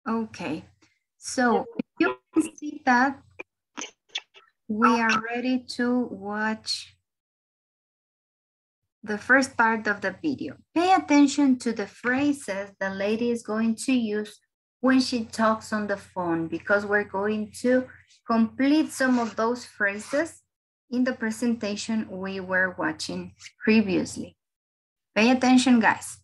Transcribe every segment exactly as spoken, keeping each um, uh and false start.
Okay, so if you can see that, we are ready to watch the first part of the video. Pay attention to the phrases the lady is going to use when she talks on the phone, because we're going to complete some of those phrases in the presentation we were watching previously. Pay attention, guys.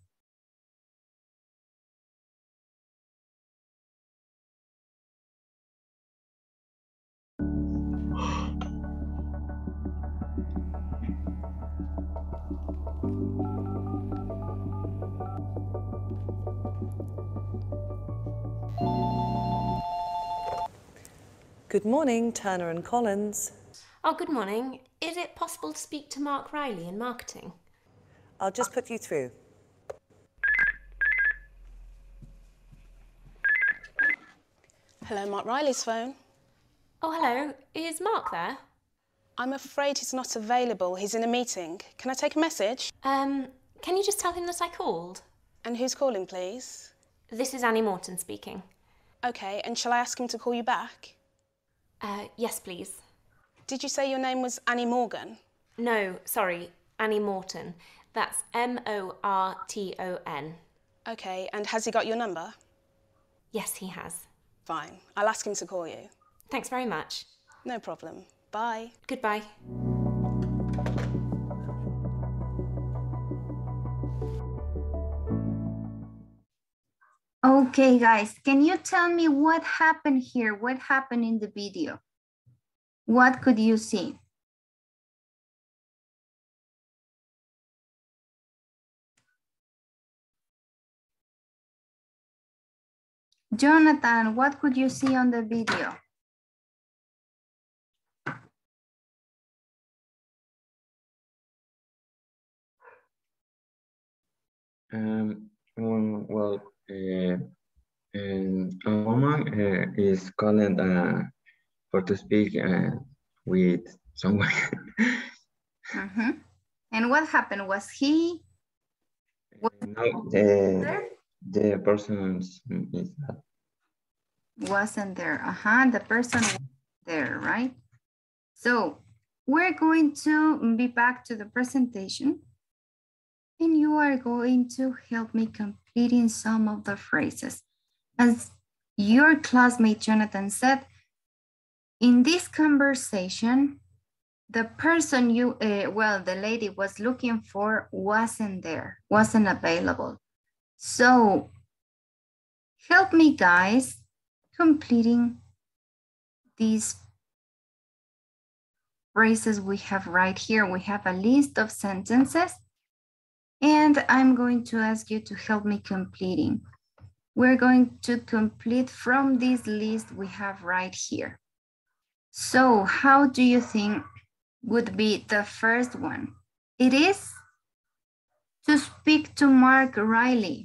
Good morning, Turner and Collins. Oh, good morning. Is it possible to speak to Mark Riley in marketing? I'll just put you through. Hello, Mark Riley's phone. Oh, hello. Is Mark there? I'm afraid he's not available. He's in a meeting. Can I take a message? Um, can you just tell him that I called? And who's calling, please? This is Annie Morton speaking. Okay, and shall I ask him to call you back? Uh, yes, please. Did you say your name was Annie Morgan? No, sorry, Annie Morton. That's M O R T O N. Okay, and has he got your number? Yes, he has. Fine. I'll ask him to call you. Thanks very much. No problem. Bye. Goodbye. Okay, guys, can you tell me what happened here? What happened in the video? What could you see? Jonathan, what could you see on the video? Um, um, well, uh, and a woman uh, is calling uh, for to speak uh, with someone. Mm-hmm. And what happened? Was he? Was No, the the person is not. Wasn't there? Uh-huh, the person was there, right? So we're going to be back to the presentation, and you are going to help me completing some of the phrases. As your classmate Jonathan said, in this conversation, the person you, uh, well, the lady was looking for wasn't there, wasn't available. So help me, guys, completing these phrases we have right here. We have a list of sentences, and I'm going to ask you to help me completing. We're going to complete from this list we have right here. So how do you think would be the first one? It is to speak to Mark Riley.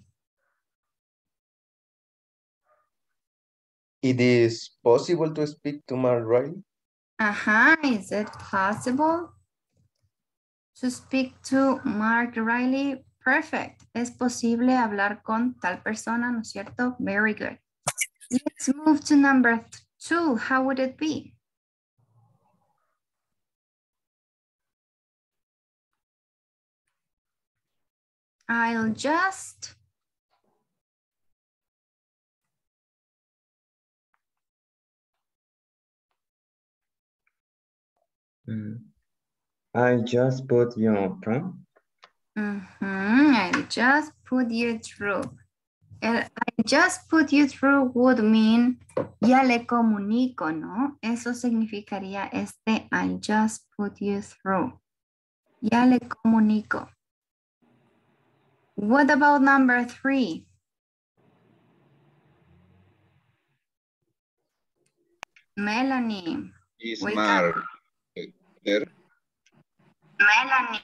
It is possible to speak to Mark Riley? Uh-huh, is it possible to speak to Mark Riley? Perfect. Es posible hablar con tal persona, ¿no es cierto? Very good. Let's move to number two. How would it be? I'll just Mm. I just put you on prompt. Mm-hmm. I just put you through. El I just put you through would mean ya le comunico, ¿no? Eso significaría este I just put you through. Ya le comunico. What about number three? Melanie. Is wake Mark up. there? Melanie.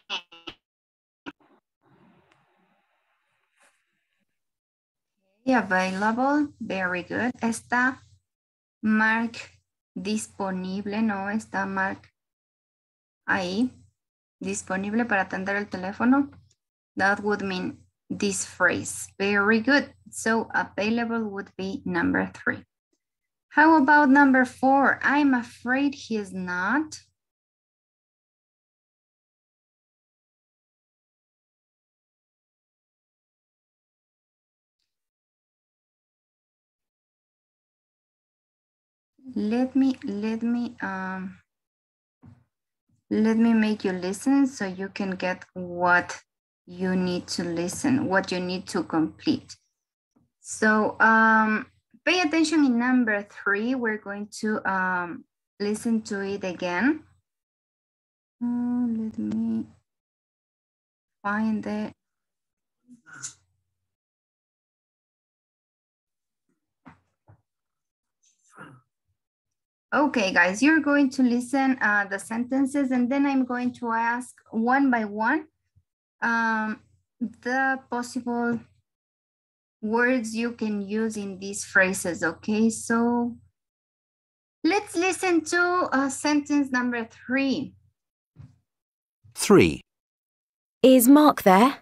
Available, very good. Está Mark disponible, no está Mark ahí, disponible para atender el teléfono. That would mean this phrase. Very good. So available would be number three. How about number four? I'm afraid he is not. Let me, let me, um, let me make you listen so you can get what you need to listen, what you need to complete. So um, pay attention in number three. We're going to um, listen to it again. Uh, let me find it. Okay, guys, you're going to listen uh, the sentences and then I'm going to ask one by one um, the possible words you can use in these phrases, okay? So let's listen to uh, sentence number three. Three. Is Mark there?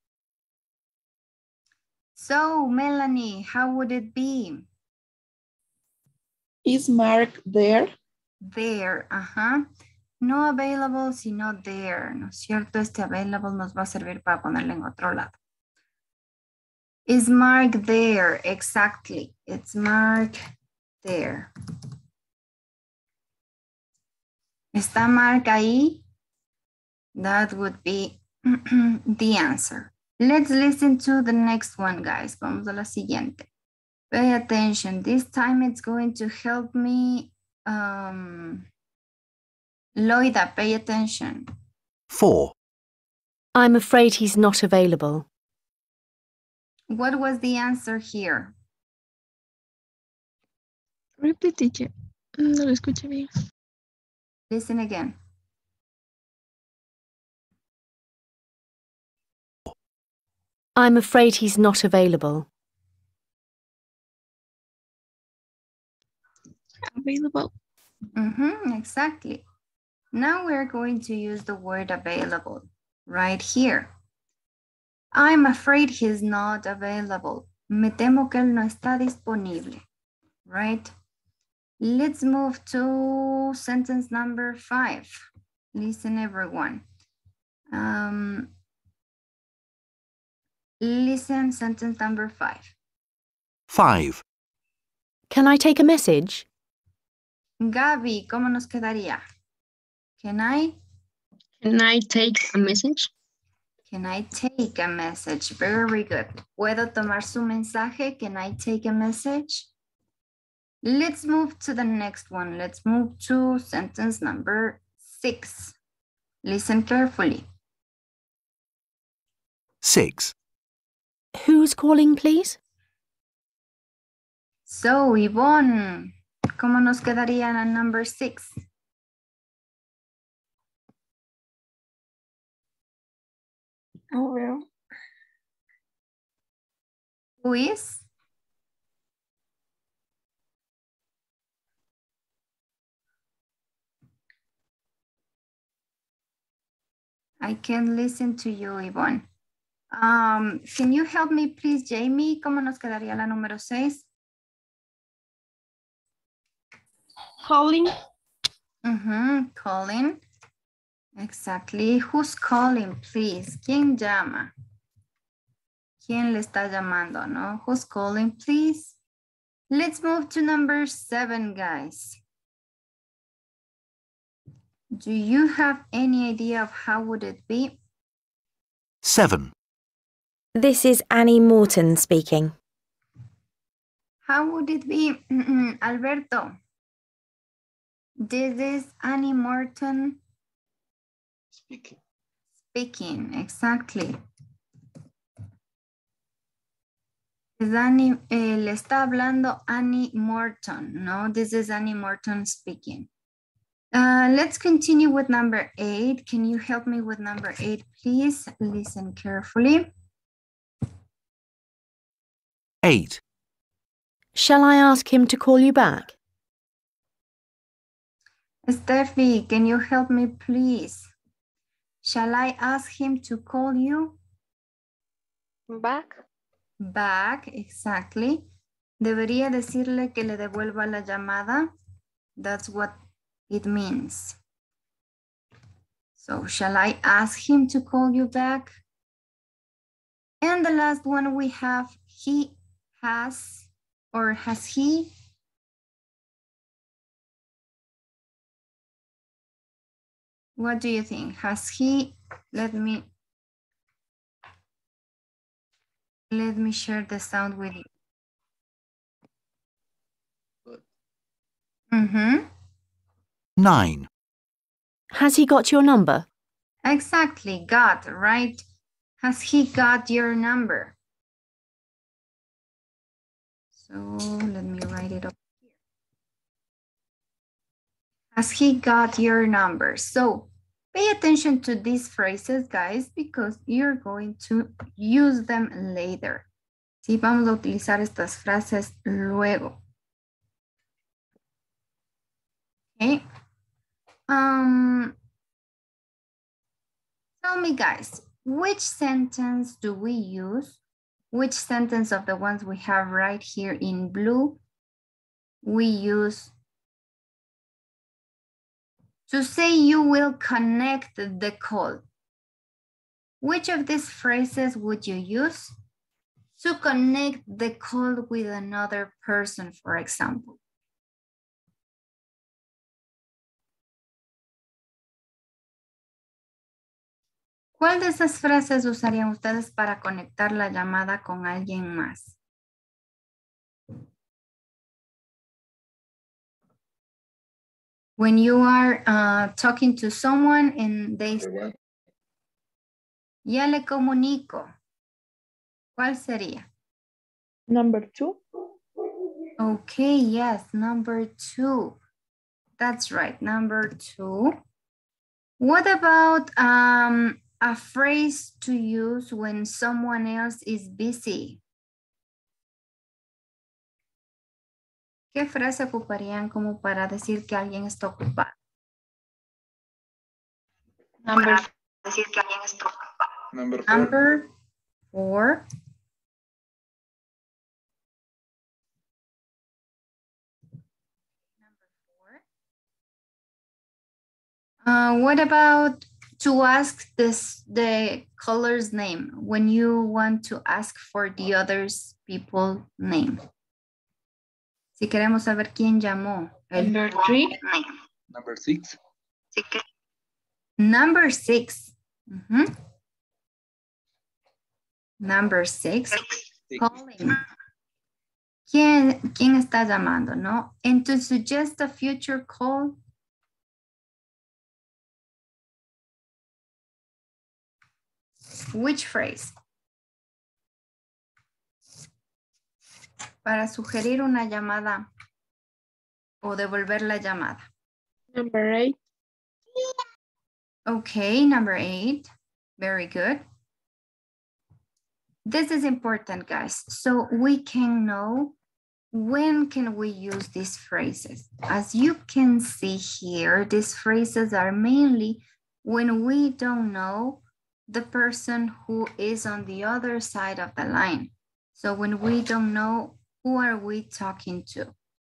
So, Melanie, how would it be? Is Mark there? There, ajá. No available, sino there, ¿no es cierto? Este available nos va a servir para ponerle en otro lado. Is Mark there? Exactly. It's Mark there. ¿Está Mark ahí? That would be the answer. Let's listen to the next one, guys. Vamos a la siguiente. Pay attention. This time it's going to help me. Um, Loida, pay attention. Four. I'm afraid he's not available. What was the answer here? Repeat, teacher. No lo escuché bien. Listen again. I'm afraid he's not available. Available. Mm-hmm, exactly. Now we're going to use the word available right here. I'm afraid he's not available. Me temo que él no está disponible. Right? Let's move to sentence number five. Listen, everyone. Um, listen, sentence number five. Five. Can I take a message? Gaby, ¿cómo nos quedaría? Can I? Can I take a message? Can I take a message? Very good. ¿Puedo tomar su mensaje? Can I take a message? Let's move to the next one. Let's move to sentence number six. Listen carefully. Six. Who's calling, please? So, Yvonne, ¿cómo nos quedaría en number six? Oh, well. Who is? I can listen to you, Yvonne. Um, can you help me, please, Jamie? ¿Cómo nos quedaría la número seis? Calling. Mm-hmm, calling. Exactly. Who's calling, please? ¿Quién llama? ¿Quién le está llamando, no? Who's calling, please? Let's move to number seven, guys. Do you have any idea of how would it be? Seven. This is Annie Morton speaking. How would it be, Alberto? This is Annie Morton Speaking. speaking, exactly. Es Annie, eh, le está hablando Annie Morton, no? This is Annie Morton speaking. Uh, let's continue with number eight. Can you help me with number eight, please? Listen carefully. Eight. Shall I ask him to call you back? Steffi, can you help me, please? Shall I ask him to call you? Back. Back, exactly. Debería decirle que le devuelva la llamada. That's what it means. So shall I ask him to call you back? And the last one we have, he has, or has he? What do you think? Has he, let me, let me share the sound with you. Mm-hmm. Nine. Has he got your number? Exactly, got, right? Has he got your number? So let me write it up here. Has he got your number? So pay attention to these phrases, guys, because you're going to use them later. Sí, vamos a utilizar estas frases luego. Okay. Um, tell me, guys, which sentence do we use? Which sentence of the ones we have right here in blue we use to say you will connect the call? Which of these phrases would you use to connect the call with another person, for example? ¿Cuál de esas frases usarían ustedes para conectar la llamada con alguien más? When you are uh, talking to someone and they say, ya le comunico. ¿Cuál sería? Number two. Okay, yes, number two. That's right, number two. What about um, a phrase to use when someone else is busy? ¿Qué frase ocuparían como para decir que alguien está ocupado? Number, Para decir que alguien está ocupado. Number four. Number four. Number four. Uh, what about to ask this the caller's name when you want to ask for the other's people's name? Si queremos saber quién llamó. number three. Number six. Number six. Mm-hmm. Number six. Six. Calling. ¿Quién, ¿Quién está llamando, no? And to suggest a future call. Which phrase? Para sugerir una llamada o devolver la llamada. Number eight. Okay, number eight. Very good. This is important, guys. So we can know when can we use these phrases. As you can see here, these phrases are mainly when we don't know the person who is on the other side of the line. So when we don't know who are we talking to.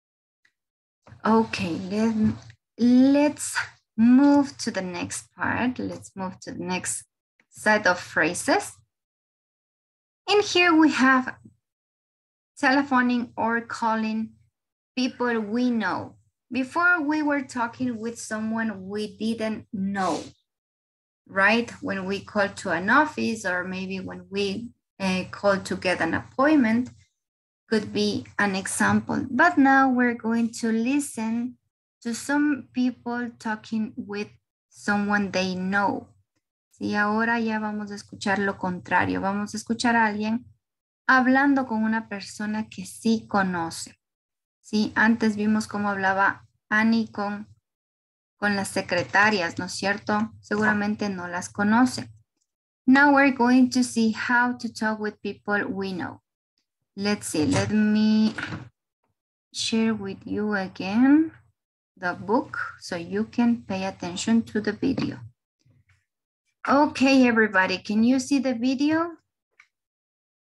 Okay, let, let's move to the next part. Let's move to the next set of phrases. And here we have telephoning or calling people we know. Before we were talking with someone we didn't know, right? When we call to an office or maybe when we uh, call to get an appointment, could be an example. But now we're going to listen to some people talking with someone they know. Sí, ahora ya vamos a escuchar lo contrario. Vamos a escuchar a alguien hablando con una persona que sí conoce. Sí, antes vimos cómo hablaba Annie con, con las secretarias, ¿no es cierto? Seguramente no las conoce. Now we're going to see how to talk with people we know. Let's see, let me share with you again the book so you can pay attention to the video. Okay, everybody, can you see the video?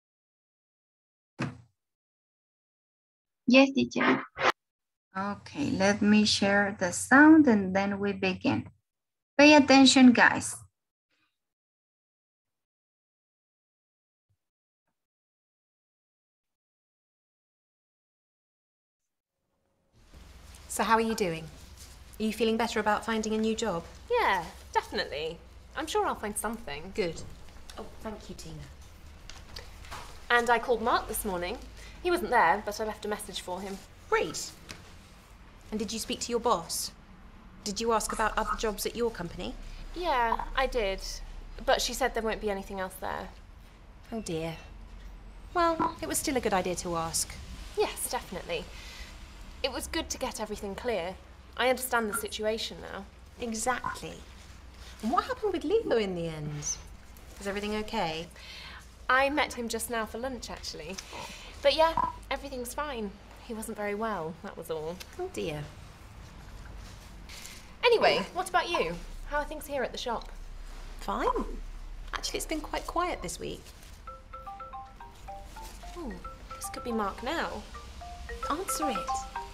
Yes, teacher. Okay, let me share the sound and then we begin. Pay attention, guys. So how are you doing? Are you feeling better about finding a new job? Yeah, definitely. I'm sure I'll find something. Good. Oh, thank you, Tina. And I called Mark this morning. He wasn't there, but I left a message for him. Great. And did you speak to your boss? Did you ask about other jobs at your company? Yeah, I did. But she said there won't be anything else there. Oh dear. Well, it was still a good idea to ask. Yes, definitely. It was good to get everything clear. I understand the situation now. Exactly. And what happened with Leo in the end? Is everything okay? I met him just now for lunch, actually. But yeah, everything's fine. He wasn't very well, that was all. Oh dear. Anyway, what about you? How are things here at the shop? Fine. Actually, it's been quite quiet this week. Oh, this could be Mark now. Answer it.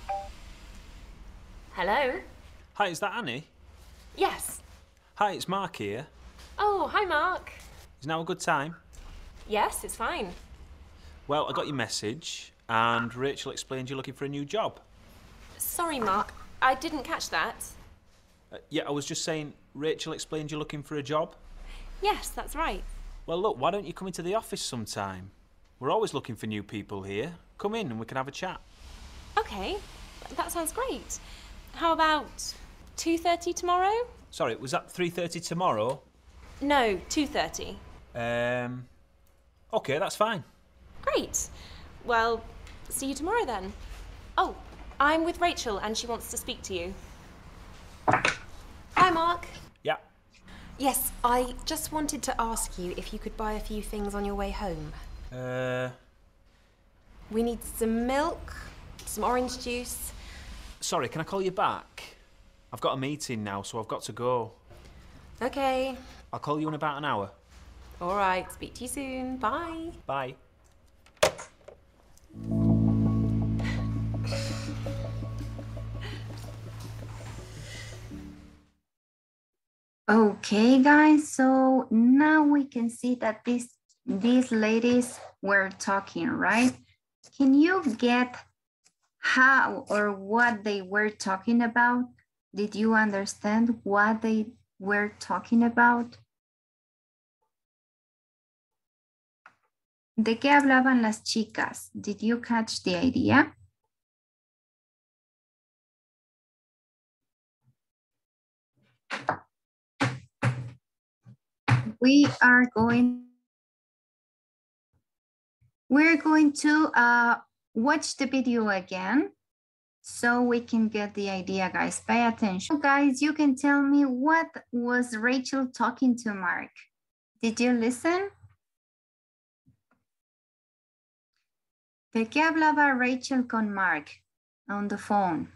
Hello? Hi, is that Annie? Yes. Hi, it's Mark here. Oh, hi, Mark. Is now a good time? Yes, it's fine. Well, I got your message, and Rachel explained you're looking for a new job. Sorry, Mark. I didn't catch that. Uh, yeah, I was just saying, Rachel explained you're looking for a job. Yes, that's right. Well, look, why don't you come into the office sometime? We're always looking for new people here. Come in and we can have a chat. Okay, that sounds great. How about two thirty tomorrow? Sorry, was that three thirty tomorrow? No, two thirty. Um, okay, that's fine. Great. Well, see you tomorrow then. Oh, I'm with Rachel and she wants to speak to you. Hi, Mark. Yeah. Yes, I just wanted to ask you if you could buy a few things on your way home. Uh... We need some milk, some orange juice. Sorry, can I call you back? I've got a meeting now, so I've got to go. Okay. I'll call you in about an hour. All right, speak to you soon. Bye. Bye. Okay, guys, so now we can see that these, these ladies were talking, right? Can you get how or what they were talking about? Did you understand what they were talking about? ¿De qué hablaban las chicas? Did you catch the idea? We are going, we're going to uh, watch the video again so we can get the idea, guys. Pay attention. Guys, you can tell me what was Rachel talking to Mark. Did you listen? ¿De qué hablaba Rachel con Mark on the phone?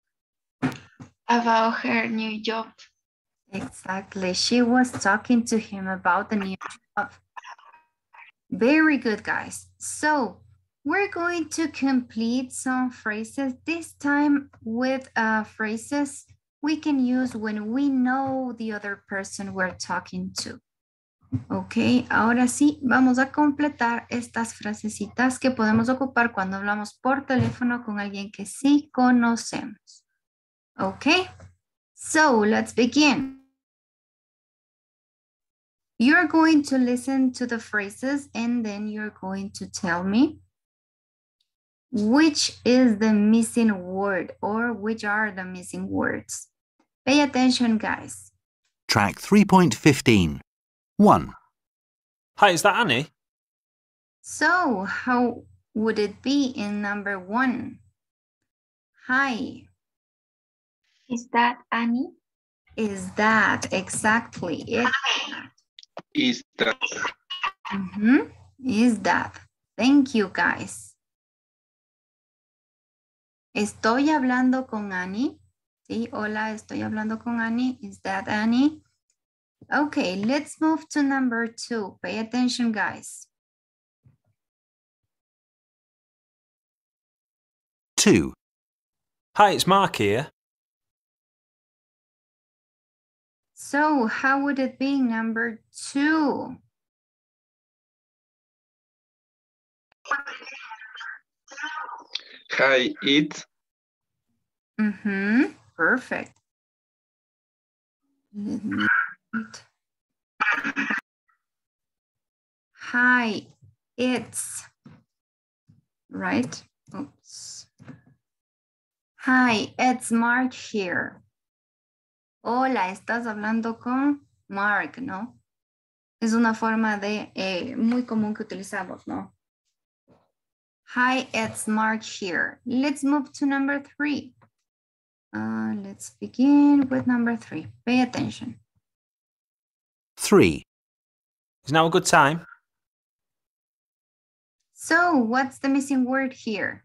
About her new job. Exactly. She was talking to him about the new job. Very good, guys. So we're going to complete some phrases, this time with uh, phrases we can use when we know the other person we're talking to. Ok, ahora sí, vamos a completar estas frasecitas que podemos ocupar cuando hablamos por teléfono con alguien que sí conocemos. Ok, so let's begin. You're going to listen to the phrases and then you're going to tell me which is the missing word or which are the missing words. Pay attention, guys. Track three point fifteen. one. Hi, is that Annie? So, how would it be in number one? Hi. Is that Annie? Is that exactly it? Is that? Mm-hmm. Is that? Thank you, guys. Estoy hablando con Annie. Sí, hola, estoy hablando con Annie. Is that Annie? Okay, let's move to number two. Pay attention, guys. two. Hi, it's Mark here. So how would it be number two? Hi, it. Mm-hmm. Perfect. Let me write. Hi, it's right. Oops. Hi, it's Mark here. Hola, estás hablando con Mark, ¿no? Es una forma de eh, muy común que utilizamos, ¿no? Hi, it's Mark here. Let's move to number three. Uh, let's begin with number three. Pay attention. three. Is now a good time? So, what's the missing word here?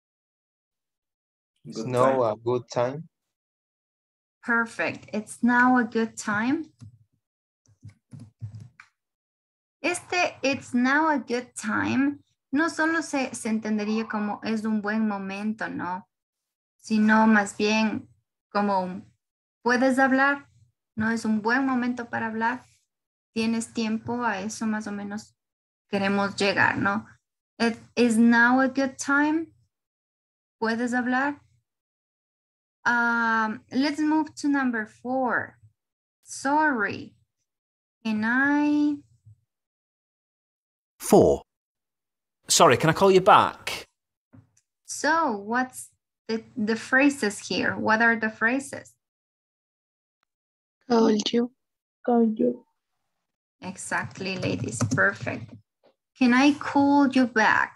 It's now a good time. Perfect. It's now a good time. Este it's now a good time no solo se, se entendería como es un buen momento, ¿no? Sino más bien como puedes hablar, no es un buen momento para hablar, tienes tiempo, a eso más o menos queremos llegar, ¿no? It is now a good time. ¿Puedes hablar? Um, let's move to number four. Sorry. Can I? four. Sorry, can I call you back? So what's the, the phrases here? What are the phrases? Called you. Called you. Exactly, ladies. Perfect. Can I call you back?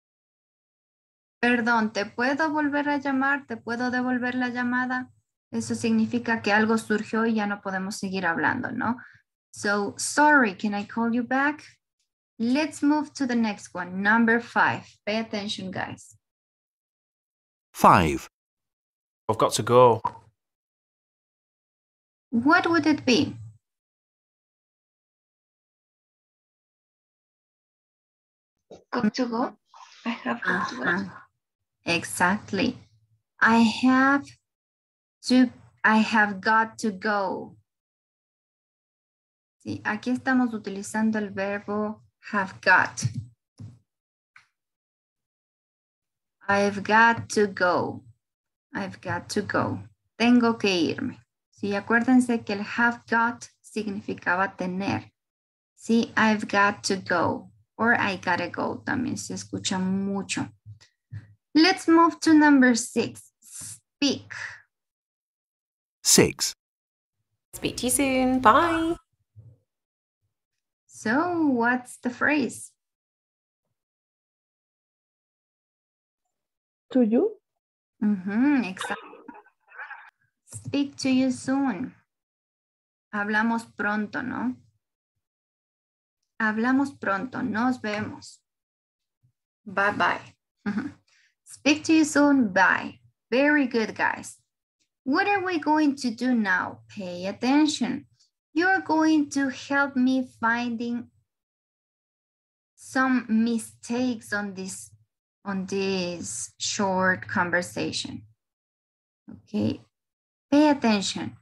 Perdón, ¿te puedo volver a llamar? ¿Te puedo devolver la llamada? Eso significa que algo surgió y ya no podemos seguir hablando, ¿no? So, sorry, can I call you back? Let's move to the next one, number five. Pay attention, guys. five. I've got to go. What would it be? Got to go. I have got to go. Uh-huh. Exactly. I have to, I have got to go. Sí, aquí estamos utilizando el verbo have got. I've got to go. I've got to go. Tengo que irme. Sí, acuérdense que el have got significaba tener. Sí, I've got to go. Or I gotta go. También se escucha mucho. Let's move to number six. Speak. six. Speak to you soon. Bye. So, what's the phrase? To you? Mm-hmm, exactly. Speak to you soon. Hablamos pronto, ¿no? Hablamos pronto. Nos vemos. Bye-bye. Speak to you soon. Bye. Very good, guys. What are we going to do now? Pay attention. You're going to help me finding some mistakes on this, on this short conversation. Okay, pay attention.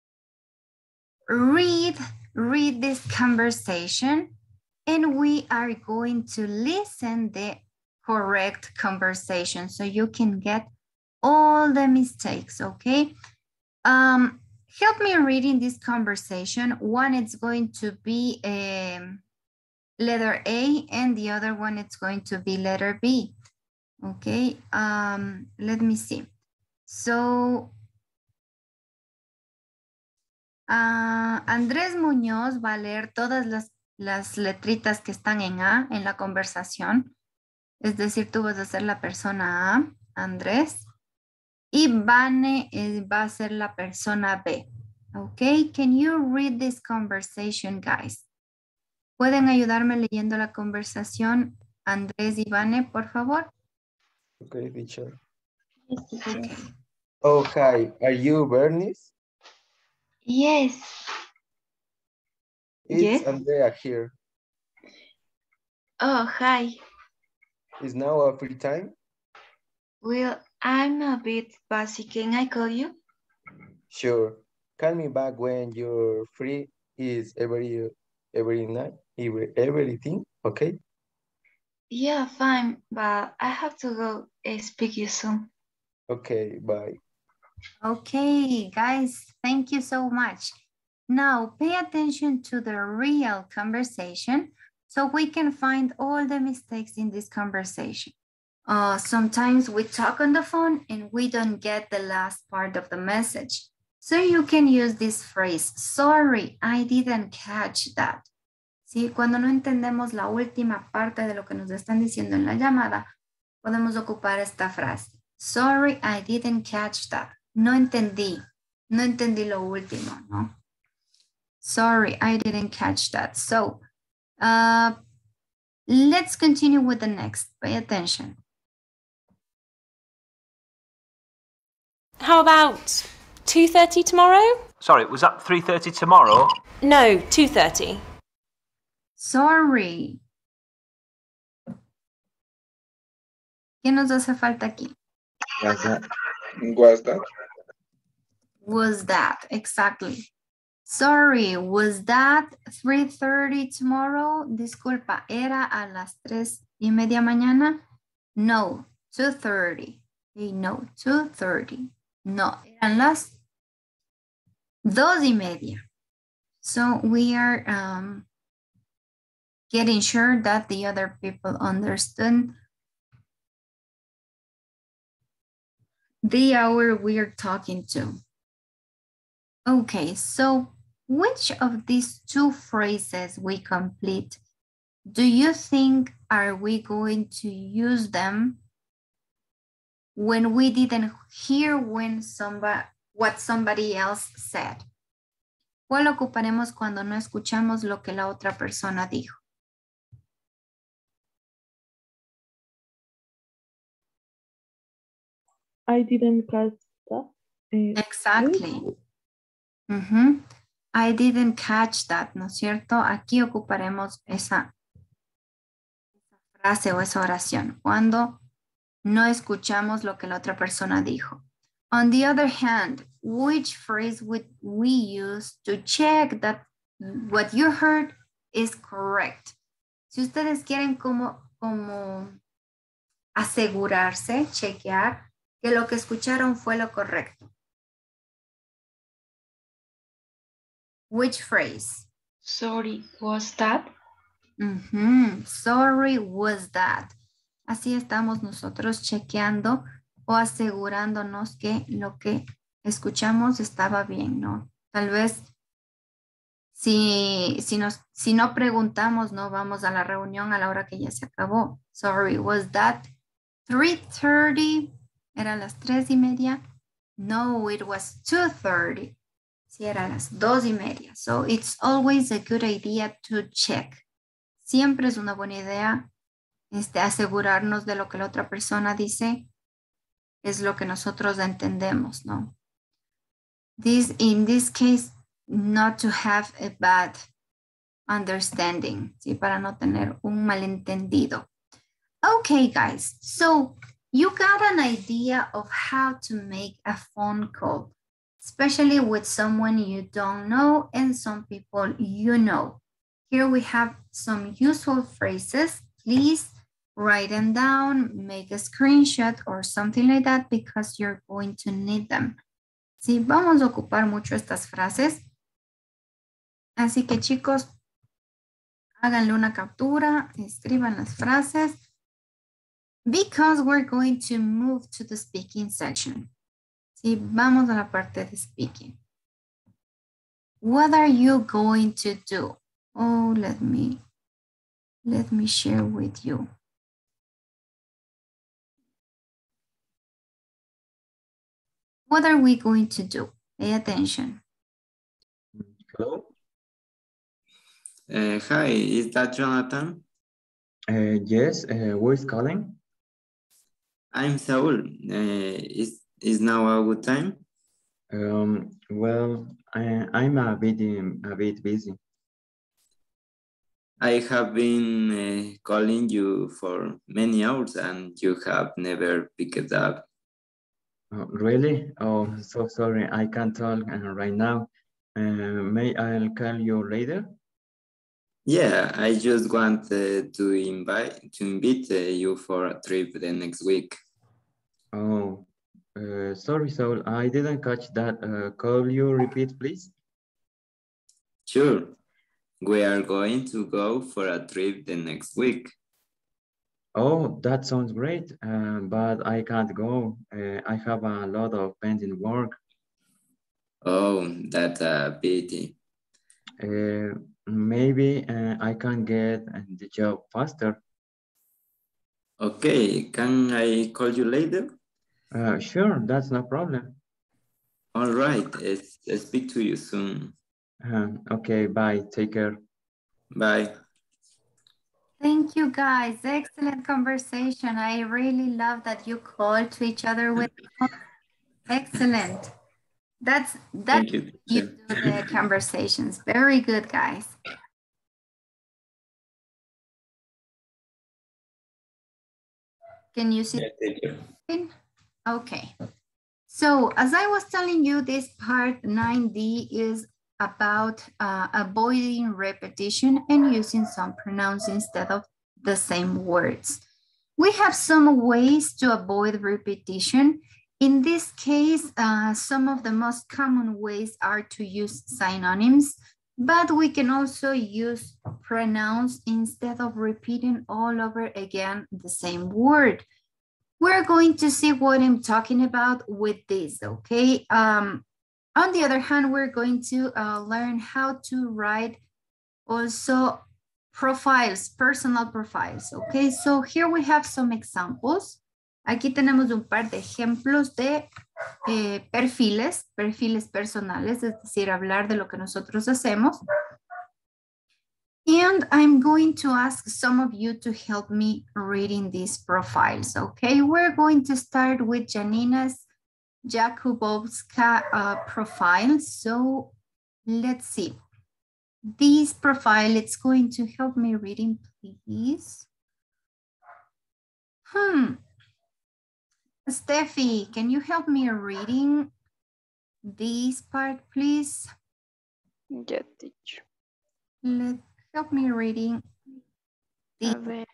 Read, read this conversation, and we are going to listen the correct conversation so you can get all the mistakes, okay? Um, help me reading this conversation. One is going to be um, letter A, and the other one is going to be letter B. Okay, um, let me see. So, uh, Andrés Muñoz va a leer todas las, las letritas que están en A en la conversación. Es decir, tú vas a ser la persona A, Andrés. Y Vane eh, va a ser la persona B. Okay, can you read this conversation, guys? ¿Pueden ayudarme leyendo la conversación, Andrés y Vane, por favor? Okay, teacher. Yes, teacher. Okay. Oh, hi. Are you Bernice? Yes. It's Yes. Andrea here. Oh, hi. Is now a free time? Well, I'm a bit busy. Can I call you? Sure. Call me back when you're free. Is every every night, every, everything okay? Yeah, fine, but I have to go uh, speak you soon. Okay, bye. Okay, guys, thank you so much. Now pay attention to the real conversation so we can find all the mistakes in this conversation. Uh, sometimes we talk on the phone and we don't get the last part of the message. So you can use this phrase, sorry, I didn't catch that. ¿Sí? Cuando no entendemos la última parte de lo que nos están diciendo en la llamada, podemos ocupar esta frase. Sorry, I didn't catch that. No entendí. No entendí lo último, ¿no? Sorry, I didn't catch that. So, uh, let's continue with the next. Pay attention. How about two thirty tomorrow? Sorry, was that three thirty tomorrow? No, two thirty. Sorry. ¿Qué nos hace falta aquí? Was that? Was that? Was that, exactly. Sorry, was that three thirty tomorrow? Disculpa, ¿era a las tres y media mañana? No, two thirty. Okay, no, two thirty. No, eran las dos y media. So we are um, getting sure that the other people understood the hour we are talking to. Okay, so which of these two phrases we complete, do you think are we going to use them when we didn't hear when somebody, what somebody else said? ¿Cuál ocuparemos cuando no escuchamos lo que la otra persona dijo? I didn't catch that. Eh, Exactly. Uh-huh. I didn't catch that, ¿no es cierto? Aquí ocuparemos esa, esa frase o esa oración cuando no escuchamos lo que la otra persona dijo. On the other hand, which phrase would we use to check that what you heard is correct? Si ustedes quieren como, como asegurarse, chequear que lo que escucharon fue lo correcto. Which phrase? Sorry, was that? Mm-hmm. Sorry, was that? Así estamos nosotros chequeando o asegurándonos que lo que escuchamos estaba bien, ¿no? Tal vez si, si, nos, si no preguntamos, no vamos a la reunión a la hora que ya se acabó. Sorry, was that three thirty? ¿Era las tres y media? No, it was two thirty. Si era las dos y media. So it's always a good idea to check. Siempre es una buena idea este, asegurarnos de lo que la otra persona dice es lo que nosotros entendemos, ¿no? This, in this case, not to have a bad understanding, ¿sí? Para no tener un malentendido. Okay, guys, so you got an idea of how to make a phone call, especially with someone you don't know and some people you know. Here we have some useful phrases. Please write them down, make a screenshot or something like that because you're going to need them. Sí, vamos a ocupar mucho estas frases. Así que chicos, háganle una captura, escriban las frases because we're going to move to the speaking section. Sí, vamos a la parte de speaking. What are you going to do? Oh, let me, let me share with you. What are we going to do? Pay attention. Hello? Uh, hi, is that Jonathan? Uh, yes, uh, who is calling? I'm Saul. Uh, is, is now a good time? Um, well, I, I'm a bit, um, a bit busy. I have been uh, calling you for many hours and you have never picked up. Oh, really? Oh, so sorry. I can't talk uh, right now. Uh, may I call you later? Yeah, I just want uh, to invite to invite uh, you for a trip the next week. Oh, uh, sorry, Saul. I didn't catch that. Uh, could you repeat, please? Sure. We are going to go for a trip the next week. Oh, that sounds great, uh, but I can't go. Uh, I have a lot of pending work. Oh, that's a pity. Uh, maybe uh, I can get the job faster. Okay, can I call you later? Uh, sure, that's no problem. All right, it's, I'll speak to you soon. Um, okay, bye. Take care. Bye. Thank you, guys. Excellent conversation. I really love that you call to each other with. Excellent. That's that's Thank you. you do the conversations. Very good, guys. Can you see? Yeah, okay. So as I was telling you, this part nine D is about uh, avoiding repetition and using some pronouns instead of the same words. We have some ways to avoid repetition. In this case, uh, some of the most common ways are to use synonyms, but we can also use pronouns instead of repeating all over again the same word. We're going to see what I'm talking about with this, okay? Um, on the other hand, we're going to uh, learn how to write also profiles, personal profiles, okay? So here we have some examples. Aquí tenemos un par de ejemplos de eh, perfiles, perfiles personales, es decir, hablar de lo que nosotros hacemos. And I'm going to ask some of you to help me reading these profiles, okay? We're going to start with Janina's Jakubowska uh, profile. So let's see. This profile, it's going to help me reading, please. Hmm. Steffi, can you help me reading this part, please? Yes, teacher. Let help me reading. The...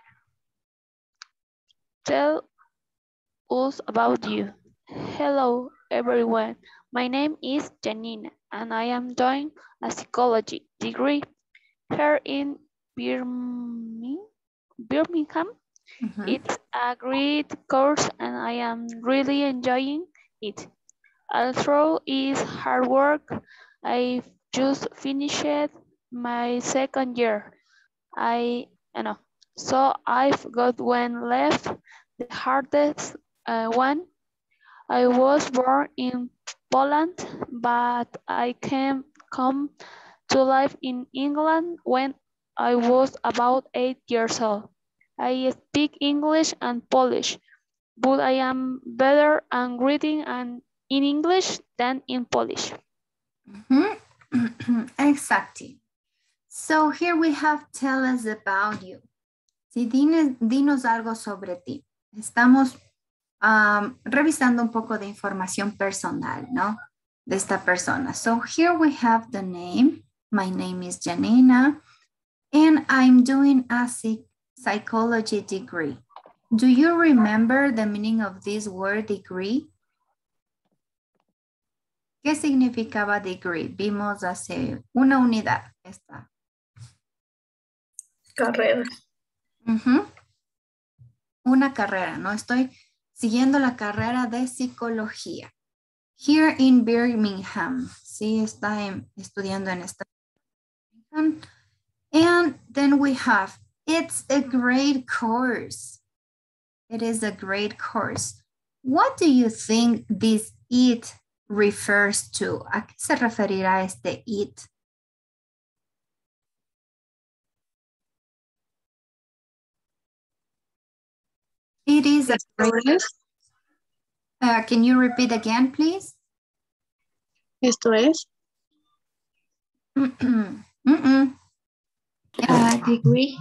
Tell us about you. Hello, everyone. My name is Janina, and I am doing a psychology degree here in Birmingham. Birmingham. Mm-hmm. It's a great course, and I am really enjoying it. Although it's hard work, I've just finished my second year. I, you know, so I've got one left, the hardest uh, one. I was born in Poland, but I came come to live in England when I was about eight years old. I speak English and Polish, but I am better at reading and in English than in Polish. Mm-hmm. Exactly. So here we have tell us about you. Sí, dinos, dinos algo sobre ti. Estamos um, revisando un poco de información personal, ¿no? De esta persona. So here we have the name. My name is Janina, and I'm doing a psychology degree. Do you remember the meaning of this word degree? ¿Qué significaba degree? Vimos hace una unidad. Esta. Carrera. Uh-huh. Una carrera, ¿no? Estoy siguiendo la carrera de psicología. Here in Birmingham. Sí, está en, estudiando en esta. And then we have, it's a great course. It is a great course. What do you think this it refers to? ¿A qué se referirá este it? It is a great... Uh, can you repeat again, please? Esto es. Mm-mm. Mm-mm. Uh, degree.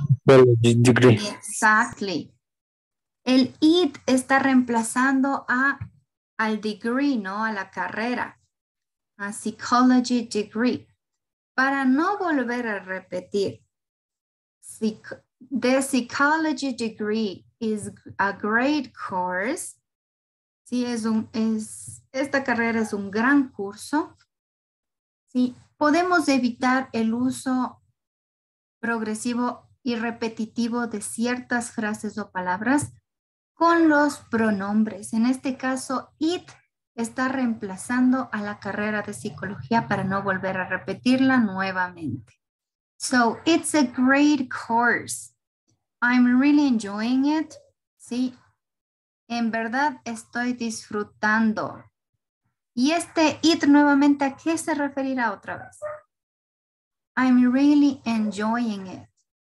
Exactly. El it está reemplazando a al degree, ¿no? A la carrera. A psychology degree. Para no volver a repetir. Psych- the psychology degree is a great course. Sí, es un, es, esta carrera es un gran curso. Sí, podemos evitar el uso progresivo y repetitivo de ciertas frases o palabras con los pronombres. En este caso, it está reemplazando a la carrera de psicología para no volver a repetirla nuevamente. So, it's a great course. I'm really enjoying it. Sí, en verdad estoy disfrutando. Y este it nuevamente, ¿a qué se referirá otra vez? I'm really enjoying it.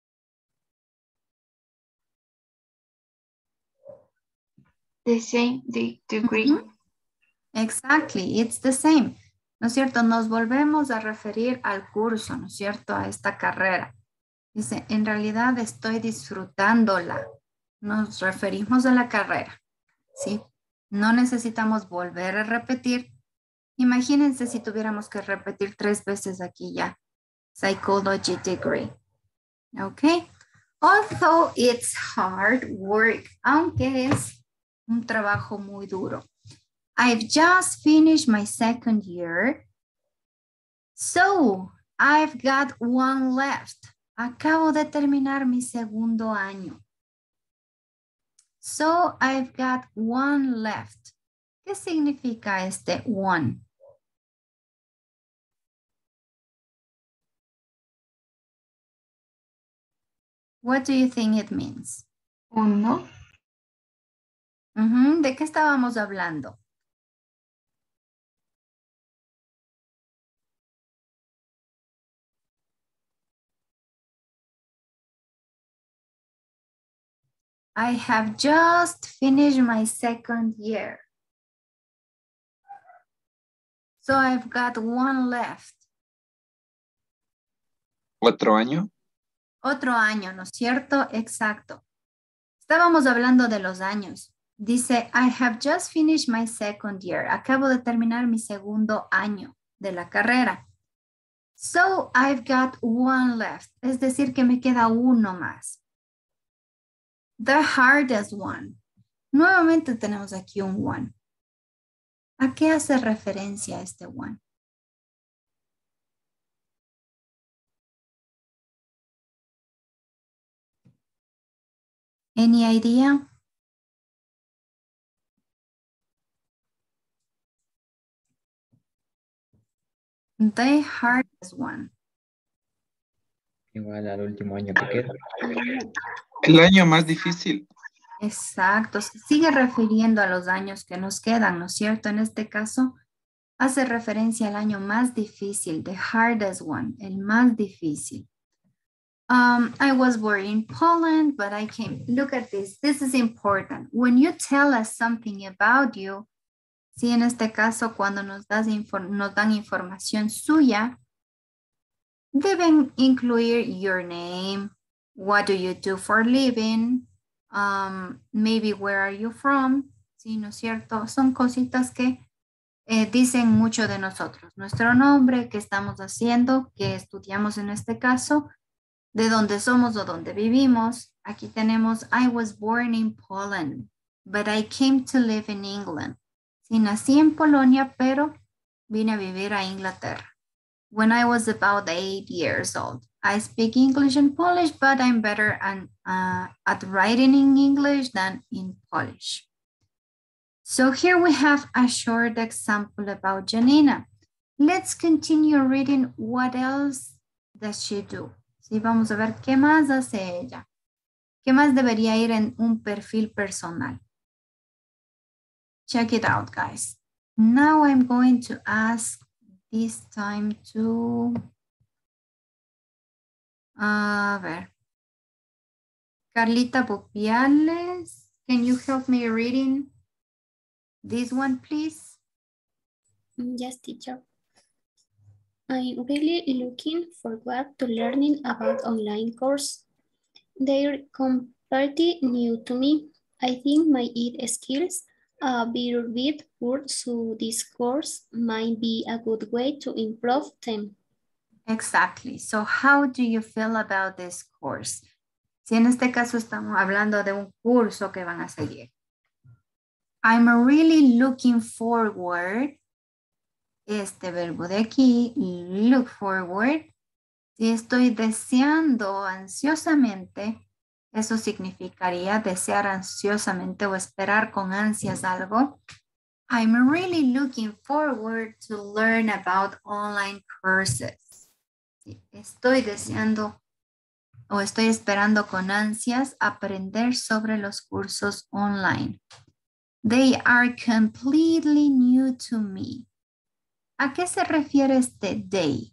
The same de degree. Mm-hmm. Exactly, it's the same. ¿No es cierto? Nos volvemos a referir al curso, ¿no es cierto? A esta carrera. Dice, en realidad estoy disfrutándola. Nos referimos a la carrera, ¿sí? No necesitamos volver a repetir. Imagínense si tuviéramos que repetir tres veces aquí ya. Psychology degree. Okay. Although it's hard work, aunque es un trabajo muy duro. I've just finished my second year. So, I've got one left. Acabo de terminar mi segundo año. So, I've got one left. ¿Qué significa este one? What do you think it means? Uno. Uh-huh. ¿De qué estábamos hablando? I have just finished my second year. So I've got one left. ¿Otro año? Otro año, ¿no es cierto? Exacto. Estábamos hablando de los años. Dice, I have just finished my second year. Acabo de terminar mi segundo año de la carrera. So I've got one left. Es decir, que me queda uno más. The hardest one. Nuevamente tenemos aquí un one. ¿A qué hace referencia este one? Any idea? The hardest one. Igual al último año que queda. El año más difícil. Exacto, se sigue refiriendo a los años que nos quedan, ¿no es cierto? En este caso, hace referencia al año más difícil, the hardest one, el más difícil. Um, I was born in Poland, but I came, look at this, this is important. When you tell us something about you, sí, en este caso, cuando nos, das nos dan información suya, deben incluir your name, what do you do for a living, um, maybe where are you from, sí, ¿no es cierto? Son cositas que eh, dicen mucho de nosotros. Nuestro nombre, qué estamos haciendo, qué estudiamos en este caso, de dónde somos o dónde vivimos. Aquí tenemos, I was born in Poland, but I came to live in England. Sí, nací en Polonia, pero vine a vivir a Inglaterra. When I was about eight years old. I speak English and Polish, but I'm better an, uh, at writing in English than in Polish. So here we have a short example about Janina. Let's continue reading what else does she do. Sí, vamos a ver qué más hace ella. ¿Qué más debería ir en un perfil personal? Check it out, guys. Now I'm going to ask this time to... A ver. Carlita Bopiales, can you help me reading this one, please? Yes, teacher. I'm really looking forward to learning about online course. They're completely new to me. I think my E A D skills A better bit word to this course might be a good way to improve them. Exactly. So how do you feel about this course? Si en este caso estamos hablando de un curso que van a seguir. I'm really looking forward. Este verbo de aquí, look forward. Si estoy deseando ansiosamente, eso significaría desear ansiosamente o esperar con ansias algo. I'm really looking forward to learn about online courses. Sí, estoy deseando o estoy esperando con ansias aprender sobre los cursos online. They are completely new to me. ¿A qué se refiere este they?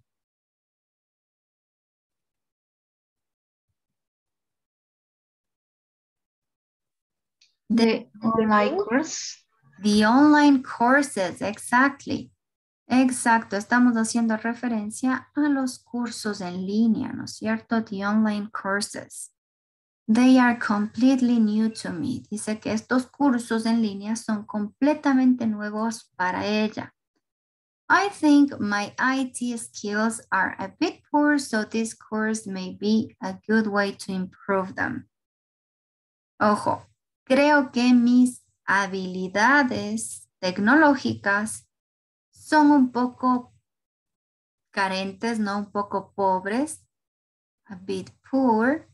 The online course. The online courses, exactly. Exacto, estamos haciendo referencia a los cursos en línea, ¿no es cierto? The online courses. They are completely new to me. Dice que estos cursos en línea son completamente nuevos para ella. I think my I T skills are a bit poor, so this course may be a good way to improve them. Ojo, creo que mis habilidades tecnológicas son un poco carentes, no un poco pobres, a bit poor.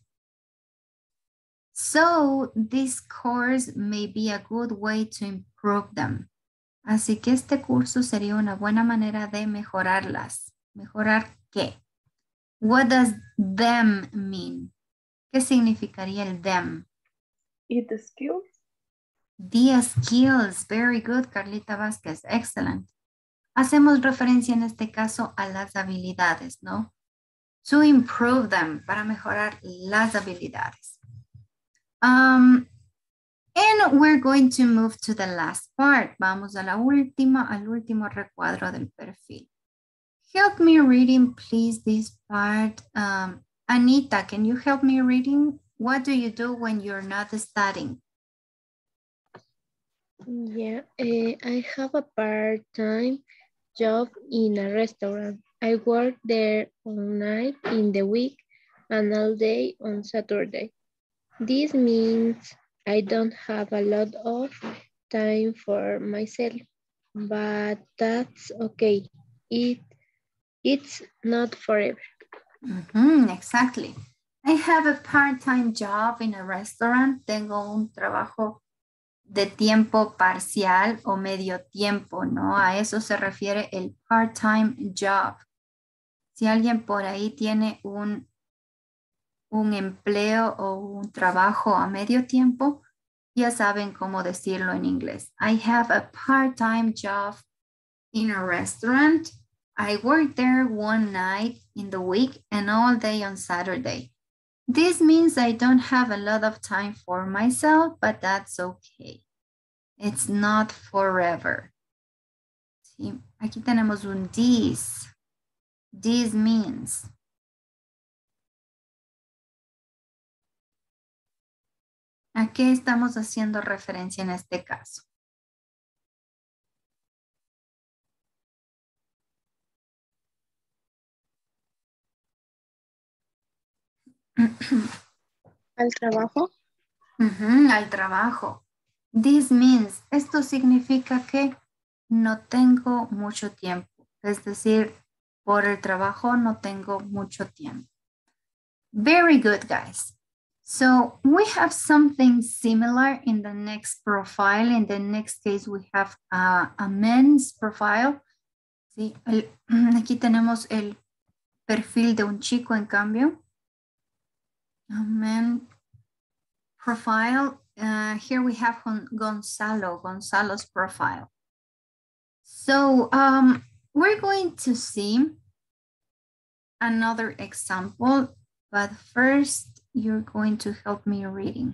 So this course may be a good way to improve them. Así que este curso sería una buena manera de mejorarlas. ¿Mejorar qué? What does them mean? ¿Qué significaría el them? Y the skills. The skills. Very good, Carlita Vázquez. Excellent. Hacemos referencia en este caso a las habilidades, ¿no? To improve them, para mejorar las habilidades. Um, and we're going to move to the last part. Vamos a la última, al último recuadro del perfil. Help me reading, please, this part. Um, Anita, can you help me reading? What do you do when you're not studying? Yeah, uh, I have a part-time job in a restaurant. I work there all night in the week and all day on Saturday. This means I don't have a lot of time for myself, but that's okay. It, it's not forever. Mm-hmm, exactly. I have a part-time job in a restaurant. Tengo un trabajo de tiempo parcial o medio tiempo, ¿no? A eso se refiere el part-time job. Si alguien por ahí tiene un, un empleo o un trabajo a medio tiempo, ya saben cómo decirlo en inglés. I have a part-time job in a restaurant. I work there one night in the week and all day on Saturday. This means I don't have a lot of time for myself, but that's okay. It's not forever. ¿Sí? Aquí tenemos un this. This means. ¿A qué estamos haciendo referencia en este caso? ¿Al trabajo? Uh-huh, al trabajo. This means, esto significa que no tengo mucho tiempo. Es decir, por el trabajo no tengo mucho tiempo. Very good, guys. So we have something similar in the next profile. In the next case, we have a, a men's profile. ¿Sí? El, aquí tenemos el perfil de un chico, en cambio. A men profile. Uh, here we have Gonzalo, Gonzalo's profile. So um, we're going to see another example, but first you're going to help me reading.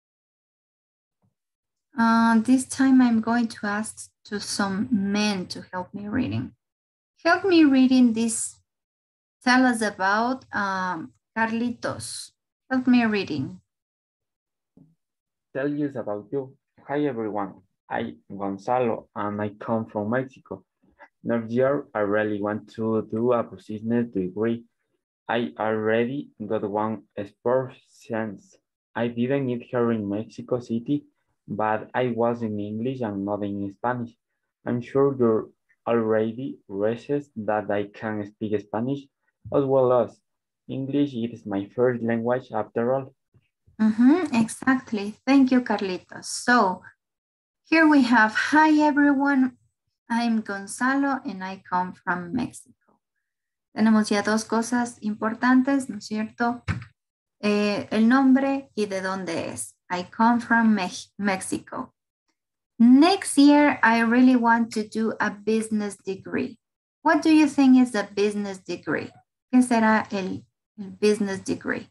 Uh, this time I'm going to ask to some men to help me reading. Help me reading this. Tell us about um, Carlitos. Help me reading. Tell you about you. Hi everyone, I'm Gonzalo and I come from Mexico. Next year, I really want to do a business degree. I already got one sports science. I didn't eat here in Mexico City, but I was in English and not in Spanish. I'm sure you're already realized that I can speak Spanish as well as English. It is my first language after all. Mm-hmm, exactly. Thank you, Carlitos. So here we have, hi everyone, I'm Gonzalo and I come from Mexico. Tenemos ya dos cosas importantes, ¿no es cierto? Eh, el nombre y de dónde es. I come from Me Mexico. Next year, I really want to do a business degree. What do you think is a business degree? ¿Qué será el, el business degree?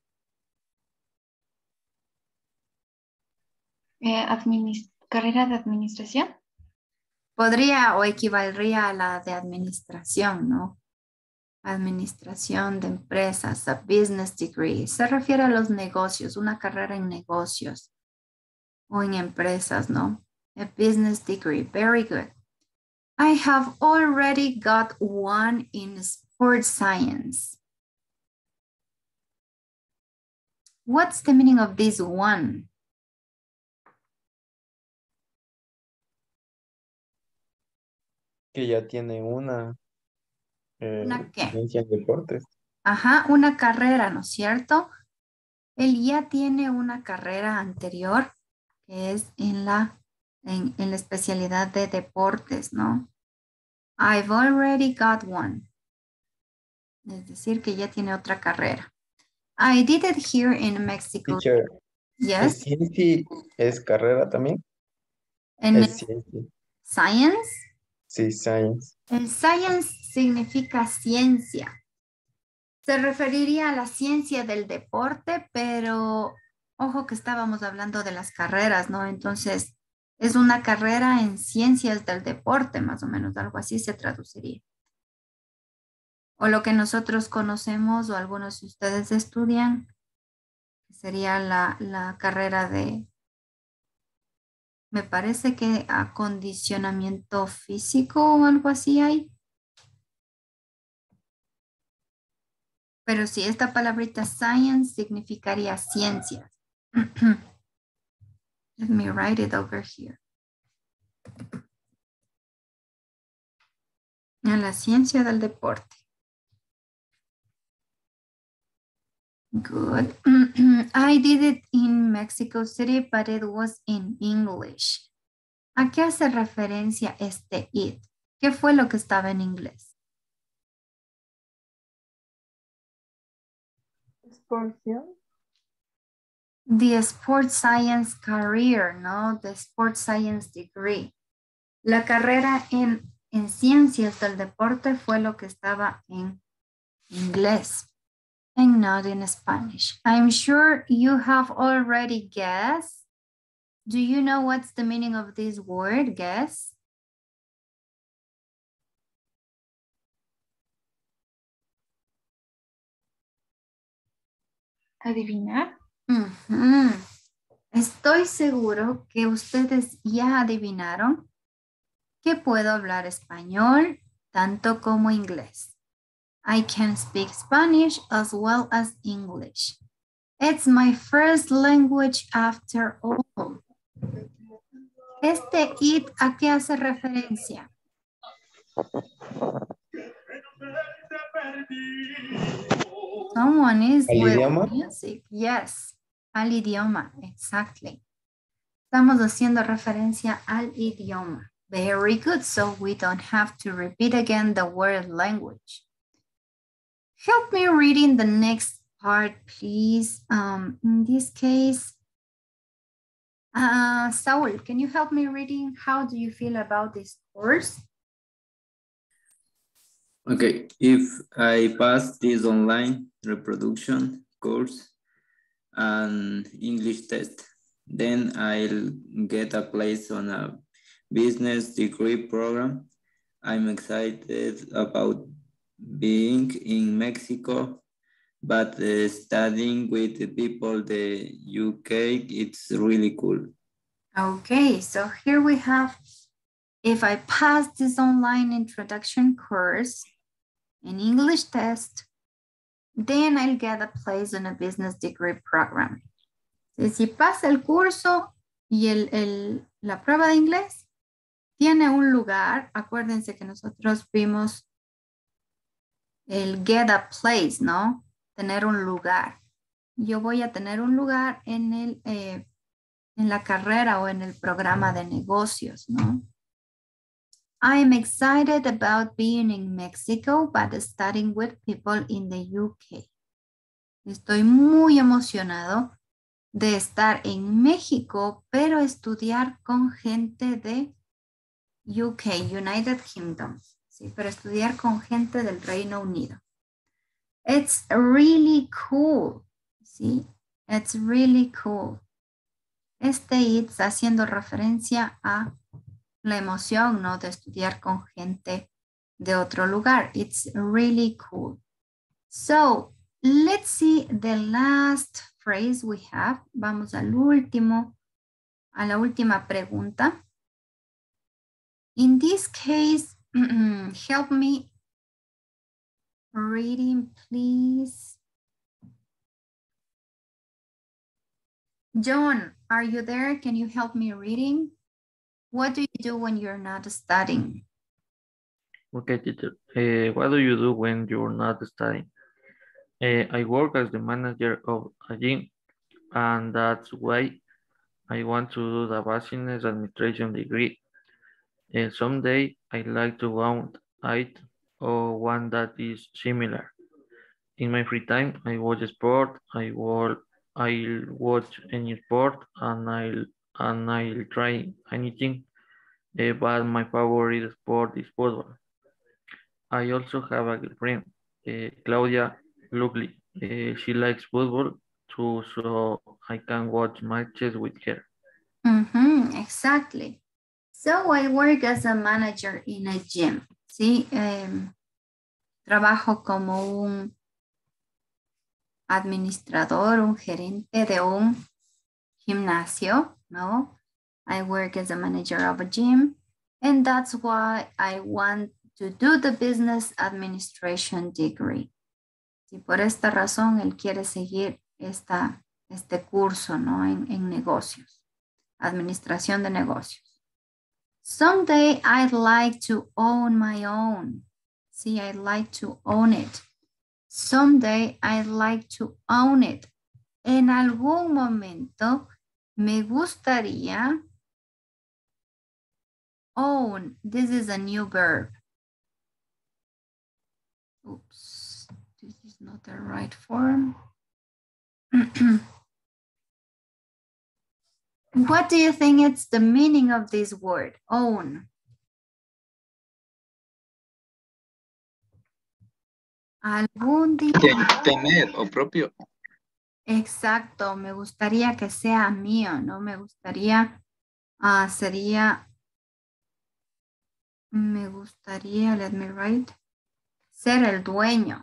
Eh, administ- ¿Carrera de administración? Podría o equivaldría a la de administración, ¿no? Administración de empresas, a business degree. Se refiere a los negocios, una carrera en negocios o en empresas, ¿no? A business degree, very good. I have already got one in sports science. What's the meaning of this one? Que ya tiene una, eh, ¿Una qué? ciencia en deportes. Ajá, una carrera, ¿no es cierto? Él ya tiene una carrera anterior que es en la, en, en la especialidad de deportes, ¿no? I've already got one. Es decir, que ya tiene otra carrera. I did it here in Mexico. Teacher, Yes. ¿ciencia es carrera también? En Es ciencia. science. Sí, science. El science significa ciencia. Se referiría a la ciencia del deporte, pero ojo que estábamos hablando de las carreras, ¿no? Entonces, es una carrera en ciencias del deporte, más o menos, algo así se traduciría. O lo que nosotros conocemos o algunos de ustedes estudian, sería la, la carrera de, me parece que acondicionamiento físico o algo así hay. Pero sí, esta palabrita science significaría ciencias. Let me write it over here. En la ciencia del deporte. Good. I did it in Mexico City, but it was in English. ¿A qué hace referencia este it? ¿Qué fue lo que estaba en inglés? Sports science. The sports science career, ¿no? The sports science degree. La carrera en, en ciencias del deporte fue lo que estaba en inglés and not in Spanish. I'm sure you have already guessed. Do you know what's the meaning of this word, guess? ¿Adivinar? Uh-huh. Estoy seguro que ustedes ya adivinaron que puedo hablar español tanto como inglés. I can speak Spanish as well as English. It's my first language after all. Este it, ¿a qué hace referencia? Someone is ¿Al with idioma? music. Yes, al idioma, exactly. Estamos haciendo referencia al idioma. Very good, so we don't have to repeat again the word language. Help me reading the next part, please. Um, in this case, uh, Saul, can you help me reading? How do you feel about this course? Okay, if I pass this online reproduction course and English test, then I'll get a place on a business degree program. I'm excited about being in Mexico, but uh, studying with the people the U K, it's really cool. Okay, so here we have, if I pass this online introduction course, an English test, then I'll get a place in a business degree program. Si pasa el curso y el, el, la prueba de inglés, tiene un lugar. Acuérdense que nosotros vimos el get a place, ¿no? Tener un lugar. Yo voy a tener un lugar en, el, eh, en la carrera o en el programa de negocios, ¿no? I'm excited about being in Mexico, but studying with people in the U K. Estoy muy emocionado de estar en México, pero estudiar con gente de U K, United Kingdom. Sí, pero estudiar con gente del Reino Unido. It's really cool. Sí, it's really cool. Este it's haciendo referencia a la emoción, ¿no? De estudiar con gente de otro lugar. It's really cool. So, let's see the last phrase we have. Vamos al último, a la última pregunta. In this case, help me reading, please. John, are you there? Can you help me reading? What do you do when you're not studying? Okay, teacher. Uh, what do you do when you're not studying? Uh, I work as the manager of a gym, and that's why I want to do the business administration degree. Uh, someday I like to want it or one that is similar. In my free time, I watch sport. I will I'll watch any sport, and I'll and I'll try anything. Uh, but my favorite sport is football. I also have a girlfriend, uh, Claudia Lovely. Uh, she likes football too, so I can watch matches with her. Mm-hmm, exactly. So I work as a manager in a gym. Sí, um, trabajo como un administrador, un gerente de un gimnasio, ¿no? I work as a manager of a gym, and that's why I want to do the business administration degree. Y por esta razón él quiere seguir esta, este curso, ¿no? En, en negocios, administración de negocios. Someday I'd like to own my own. See, I'd like to own it. Someday I'd like to own it. En algún momento me gustaría own. This is a new verb. Oops, this is not the right form. What do you think it's the meaning of this word, own? Algún día. Tener o propio. Exacto, me gustaría que sea mío, ¿no? Me gustaría, uh, sería, me gustaría, let me write, ser el dueño.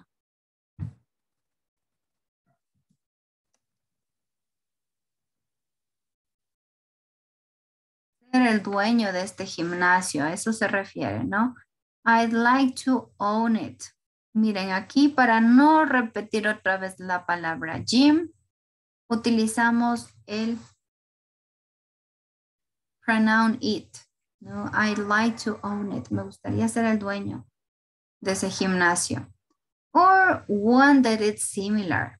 Ser el dueño de este gimnasio, a eso se refiere, ¿no? I'd like to own it. Miren, aquí para no repetir otra vez la palabra gym, utilizamos el pronoun it. ¿No? I'd like to own it. Me gustaría ser el dueño de ese gimnasio. Or one that is similar.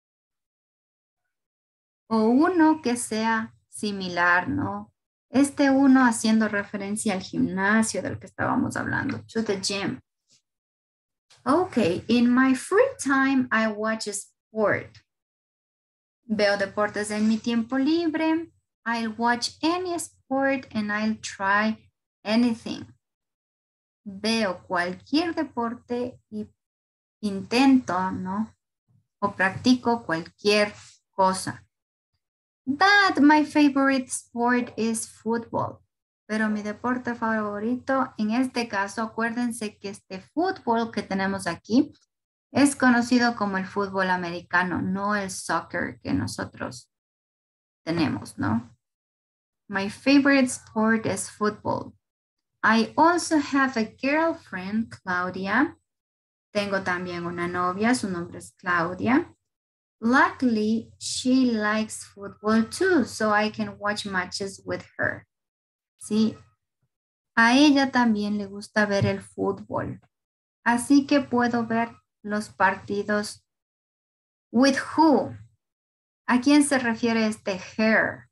O uno que sea similar, ¿no? Este uno haciendo referencia al gimnasio del que estábamos hablando, to the gym. Okay, in my free time, I watch sport. Veo deportes en mi tiempo libre. I'll watch any sport and I'll try anything. Veo cualquier deporte y intento, ¿no? O practico cualquier cosa. But my favorite sport is football. Pero mi deporte favorito, en este caso, acuérdense que este fútbol que tenemos aquí es conocido como el fútbol americano, no el soccer que nosotros tenemos, ¿no? My favorite sport is football. I also have a girlfriend, Claudia. Tengo también una novia, su nombre es Claudia. Luckily, she likes football too, so I can watch matches with her. Sí, a ella también le gusta ver el fútbol. Así que puedo ver los partidos. With who? ¿A quién se refiere este her?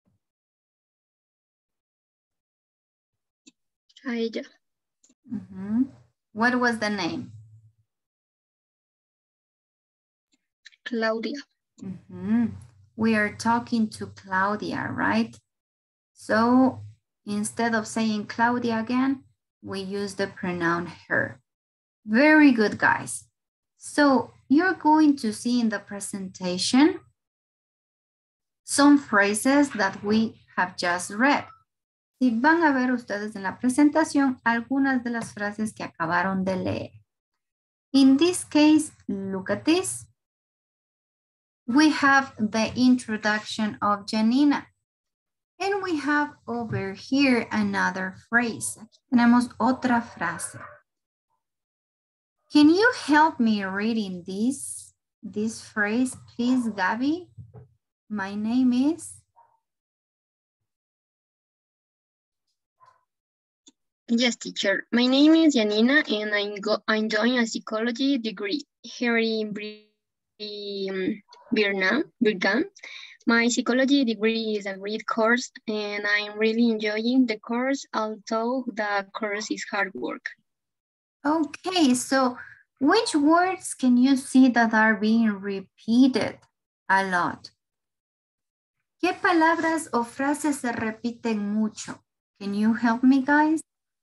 A ella. Mm-hmm. What was the name? Claudia. Mm-hmm. We are talking to Claudia, right? So instead of saying Claudia again, we use the pronoun her. Very good, guys. So you're going to see in the presentation some phrases that we have just read. Y van a ver ustedes en la presentación algunas de las frases que acabaron de leer. In this case, look at this. We have the introduction of Janina. And we have over here another phrase. Aquí tenemos otra frase. Can you help me reading this, this phrase, please, Gabby? My name is... Yes, teacher. My name is Janina, and I'm, go I'm doing a psychology degree here in Vietnam. Vietnam. My psychology degree is a great course, and I'm really enjoying the course, although the course is hard work. Okay, so which words can you see that are being repeated a lot? ¿Qué palabras o frases se repiten mucho? Can you help me, guys?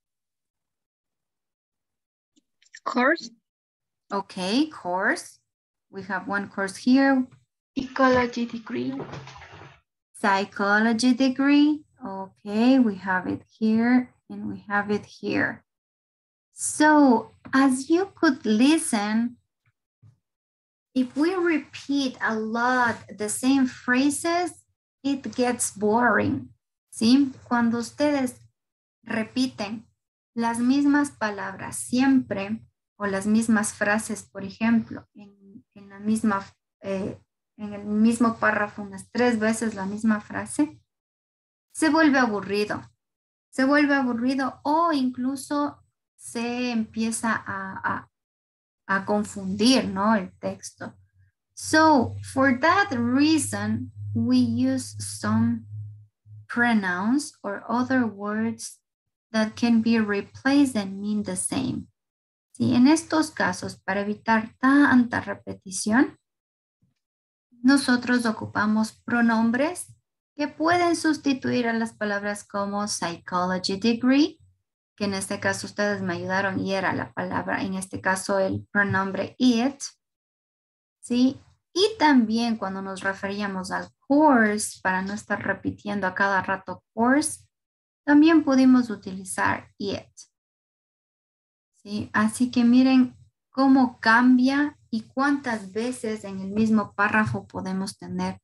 Course. Okay, course. We have one course here. Psychology degree. Psychology degree. Okay, we have it here and we have it here. So as you could listen, if we repeat a lot the same phrases, it gets boring. ¿Sí? Cuando ustedes repiten las mismas palabras siempre o las mismas frases, por ejemplo, en, en la misma eh, en el mismo párrafo unas tres veces la misma frase, se vuelve aburrido. Se vuelve aburrido o incluso se empieza a, a, a confundir, ¿no? El texto. So, for that reason, we use some pronouns or other words that can be replaced and mean the same. Sí, en estos casos, para evitar tanta repetición, nosotros ocupamos pronombres que pueden sustituir a las palabras como psychology degree, que en este caso ustedes me ayudaron y era la palabra, en este caso el pronombre it, ¿sí? Y también cuando nos referíamos al course, para no estar repitiendo a cada rato course, también pudimos utilizar it. ¿Sí? Así que miren cómo cambia y cuántas veces en el mismo párrafo podemos tener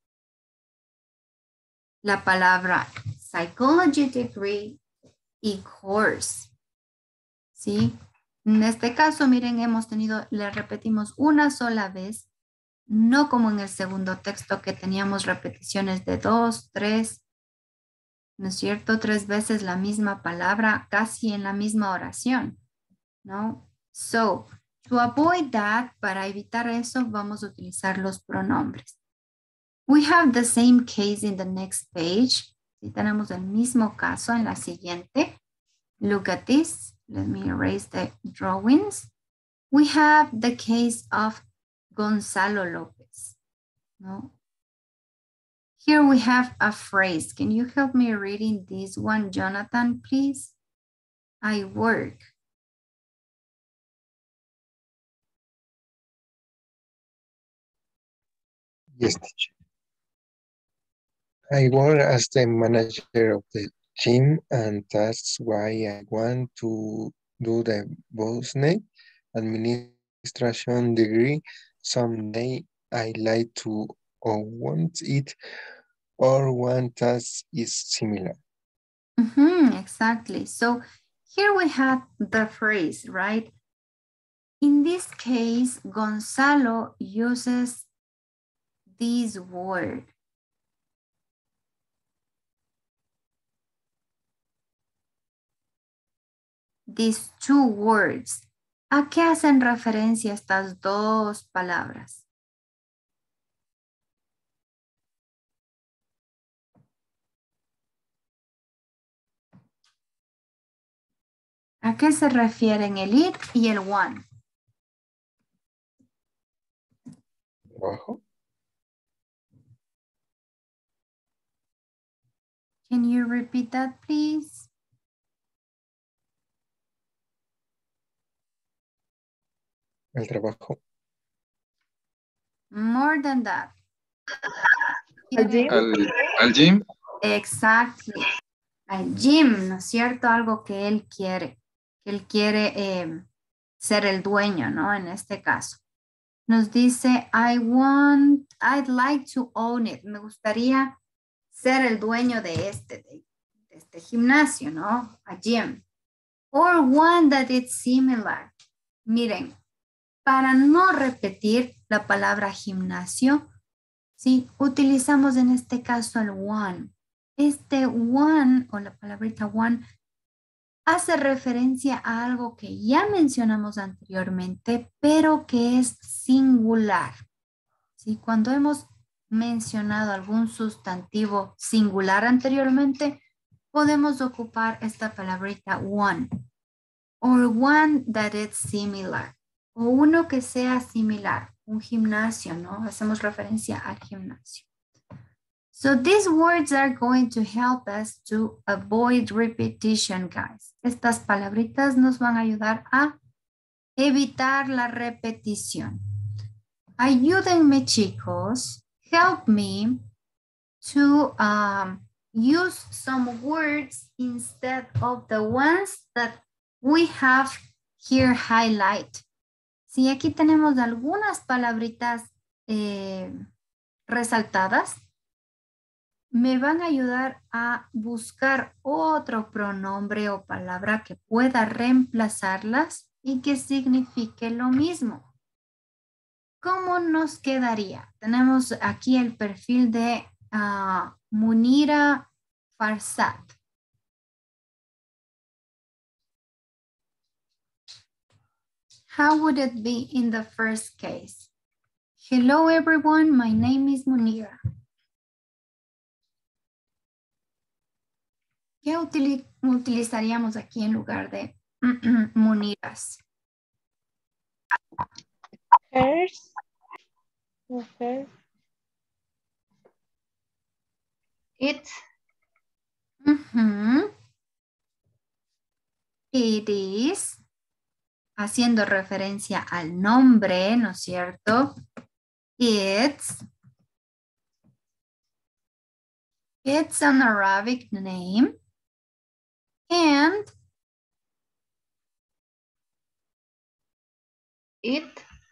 la palabra psychology degree y course. ¿Sí? En este caso, miren, hemos tenido, le repetimos una sola vez, no como en el segundo texto que teníamos repeticiones de dos, tres, ¿no es cierto? Tres veces la misma palabra, casi en la misma oración, ¿no? So, to avoid that, para evitar eso, vamos a utilizar los pronombres. We have the same case in the next page. Sí, tenemos el mismo caso en la siguiente. Look at this. Let me erase the drawings. We have the case of Gonzalo Lopez. No? Here we have a phrase. Can you help me reading this one, Jonathan, please? I work. Yes, teacher. I work as the manager of the gym, and that's why I want to do the business administration degree someday. I like to or want it or one task is similar. Mm-hmm, exactly. So here we have the phrase, right? In this case, Gonzalo uses this word. These two words. ¿A qué hacen referencia estas dos palabras? ¿A qué se refieren el it y el one? Trabajo. Can you repeat that, please? El trabajo. More than that. Al gym. Al, al gym. Exactly. Al gym, ¿no es cierto? Algo que él quiere. Que él quiere eh, ser el dueño, ¿no? En este caso. Nos dice, I want, I'd like to own it. Me gustaría ser el dueño de este, de, de este gimnasio, ¿no? A gym. Or one that is similar. Miren, para no repetir la palabra gimnasio, ¿sí? Utilizamos en este caso el one. Este one, o la palabrita one, hace referencia a algo que ya mencionamos anteriormente, pero que es singular. ¿Sí? Cuando hemos mencionado algún sustantivo singular anteriormente, podemos ocupar esta palabrita one. Or one that is similar. O uno que sea similar. Un gimnasio, ¿no? Hacemos referencia al gimnasio. So these words are going to help us to avoid repetition, guys. Estas palabritas nos van a ayudar a evitar la repetición. Ayúdenme, chicos. Help me to um, use some words instead of the ones that we have here highlight. Si aquí tenemos algunas palabritas eh, resaltadas, me van a ayudar a buscar otro pronombre o palabra que pueda reemplazarlas y que signifique lo mismo. ¿Cómo nos quedaría? Tenemos aquí el perfil de uh, Munira Farsad. How would it be in the first case? Hello everyone, my name is Munira. ¿Qué util utilizaríamos aquí en lugar de Muniras? Hers. Her. It. Uh-huh. It is. Haciendo referencia al nombre, ¿no es cierto? It's. It's an Arabic name. And it.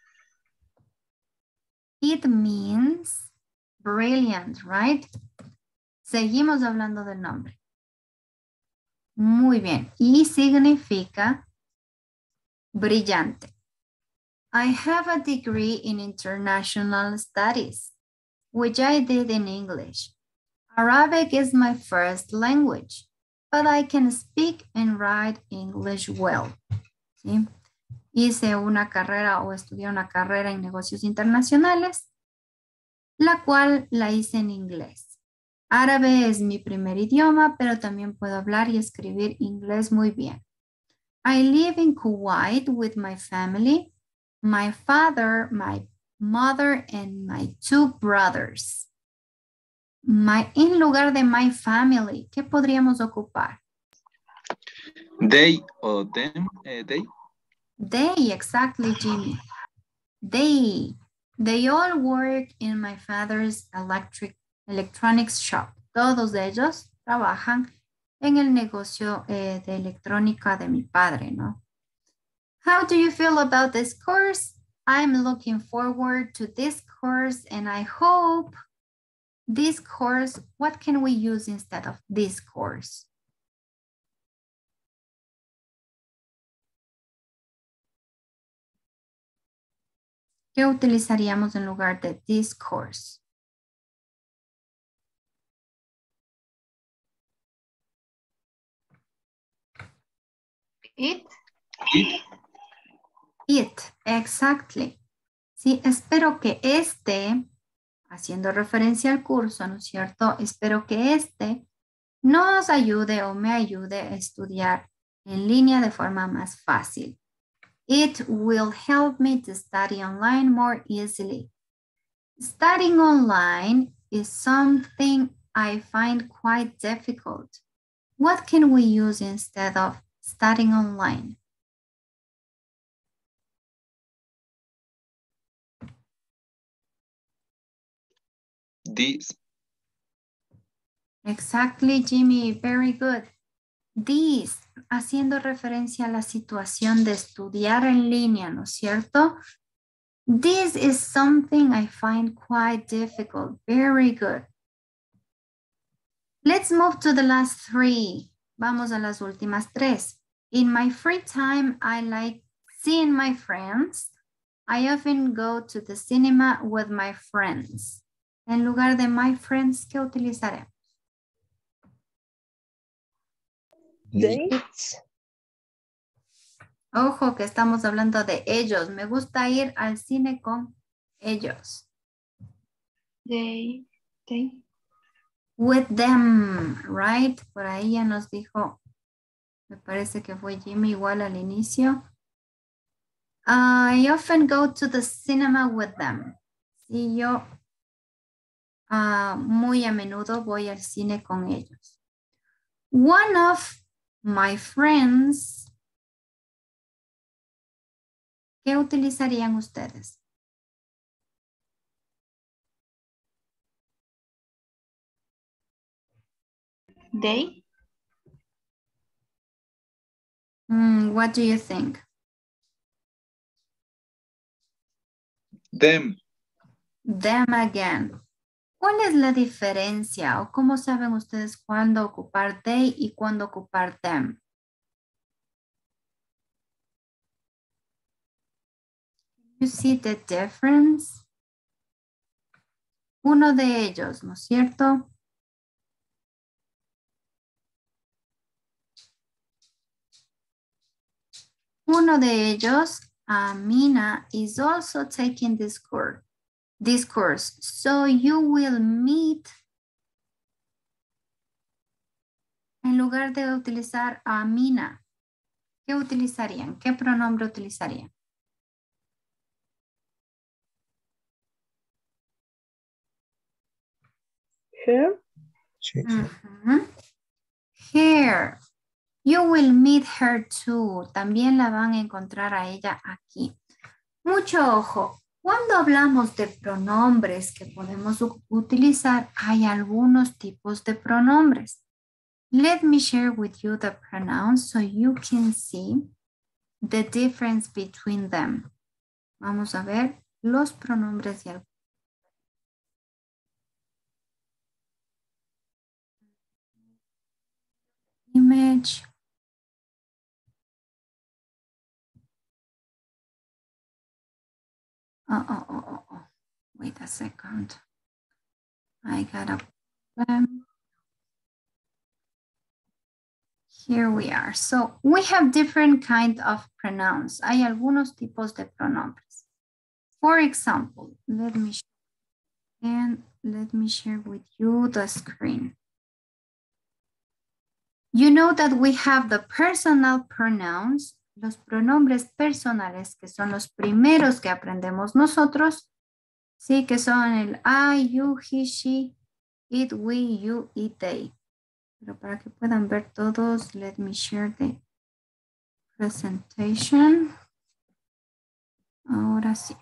It means brilliant, right? Seguimos hablando del nombre. Muy bien. Y significa brillante. I have a degree in international studies, which I did in English. Arabic is my first language, but I can speak and write English well. ¿Sí? Hice una carrera o estudié una carrera en negocios internacionales, la cual la hice en inglés. Árabe es mi primer idioma, pero también puedo hablar y escribir inglés muy bien. I live in Kuwait with my family, my father, my mother, and my two brothers. My, en lugar de my family, ¿qué podríamos ocupar? They o them, eh, they. They, exactly, Jimmy. They, they all work in my father's electric, electronics shop. Todos ellos trabajan en el negocio eh, de electrónica de mi padre, ¿no? How do you feel about this course? I'm looking forward to this course and I hope This course, what can we use instead of this course? ¿Qué utilizaríamos en lugar de this course? It. It. It, exactly. Sí, espero que este, haciendo referencia al curso, ¿no es cierto? Espero que este nos ayude o me ayude a estudiar en línea de forma más fácil. It will help me to study online more easily. Studying online is something I find quite difficult. What can we use instead of studying online? This. Exactly, Jimmy. Very good. This, haciendo referencia a la situación de estudiar en línea, ¿no es cierto? This is something I find quite difficult. Very good. Let's move to the last three. Vamos a las últimas tres. In my free time, I like seeing my friends. I often go to the cinema with my friends. En lugar de my friends, ¿qué utilizaremos? Dates. Ojo que estamos hablando de ellos. Me gusta ir al cine con ellos. They. They. With them, right? Por ahí ya nos dijo, me parece que fue Jimmy igual al inicio. I often go to the cinema with them. Sí, yo uh, muy a menudo voy al cine con ellos. One of my friends. ¿Qué utilizarían ustedes? They. Mm, what do you think? Them. Them again. ¿Cuál es la diferencia o cómo saben ustedes cuándo ocupar they y cuándo ocupar them? You see the difference? Uno de ellos, ¿no es cierto? Uno de ellos, Amina, is also taking this course. This course. So you will meet. En lugar de utilizar Amina, ¿qué utilizarían? ¿Qué pronombre utilizarían? Her. Uh-huh. Her. You will meet her too. También la van a encontrar a ella aquí. Mucho ojo. Cuando hablamos de pronombres que podemos utilizar, hay algunos tipos de pronombres. Let me share with you the pronouns so you can see the difference between them. Vamos a ver los pronombres de algunos. Image. Oh, oh, oh, oh, oh. Wait a second. I got a problem. Here we are. So we have different kind of pronouns. Hay algunos tipos de pronombres. For example, let me share, and let me share with you the screen. You know that we have the personal pronouns, los pronombres personales, que son los primeros que aprendemos nosotros, sí, que son el I, you, he, she, it, we, you, it, they. Pero para que puedan ver todos, let me share the presentation. Ahora sí.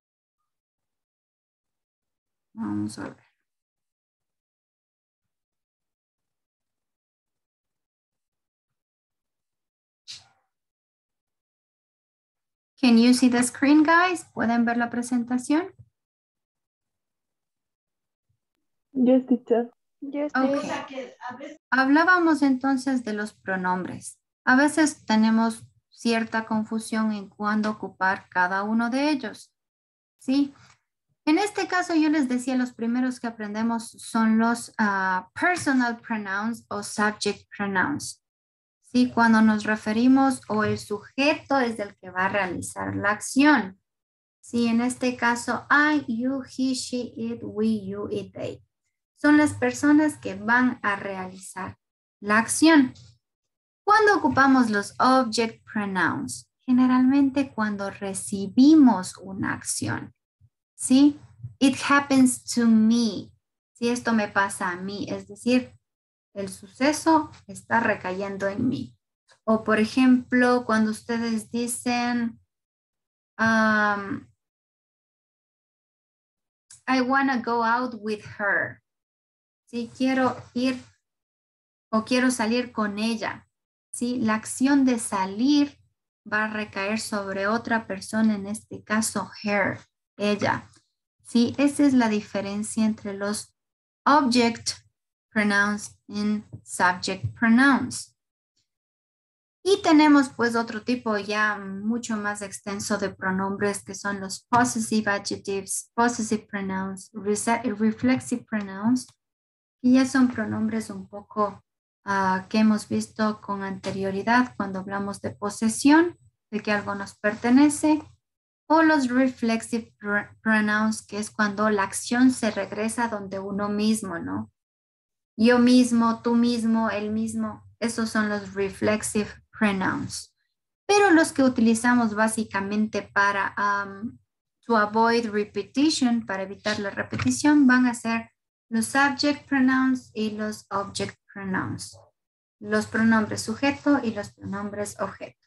Vamos a ver. Can you see the screen, guys? ¿Pueden ver la presentación? Yes, teacher. Yes, Okay. Hablábamos entonces de los pronombres. A veces tenemos cierta confusión en cuándo ocupar cada uno de ellos. ¿Sí? En este caso yo les decía, los primeros que aprendemos son los uh, personal pronouns o subject pronouns. ¿Sí? Cuando nos referimos o el sujeto es el que va a realizar la acción. Sí, en este caso, I, you, he, she, it, we, you, it, they. Son las personas que van a realizar la acción. ¿Cuándo ocupamos los object pronouns? Generalmente cuando recibimos una acción. ¿Sí? It happens to me. Si esto me pasa a mí, es decir, el suceso está recayendo en mí. O por ejemplo, cuando ustedes dicen, um, I want to go out with her. Si quiero ir o quiero salir con ella. ¿Sí? La acción de salir va a recaer sobre otra persona, en este caso, her, ella. ¿Sí? Esa es la diferencia entre los object pronouns y subject pronouns. Y tenemos pues otro tipo ya mucho más extenso de pronombres que son los possessive adjectives, possessive pronouns, reflexive pronouns, y ya son pronombres un poco uh, que hemos visto con anterioridad cuando hablamos de posesión, de que algo nos pertenece, o los reflexive pr pronouns, que es cuando la acción se regresa donde uno mismo, ¿no? Yo mismo, tú mismo, él mismo, esos son los reflexive pronouns. Pero los que utilizamos básicamente para um, to avoid repetition, para evitar la repetición, van a ser los subject pronouns y los object pronouns. Los pronombres sujeto y los pronombres objeto.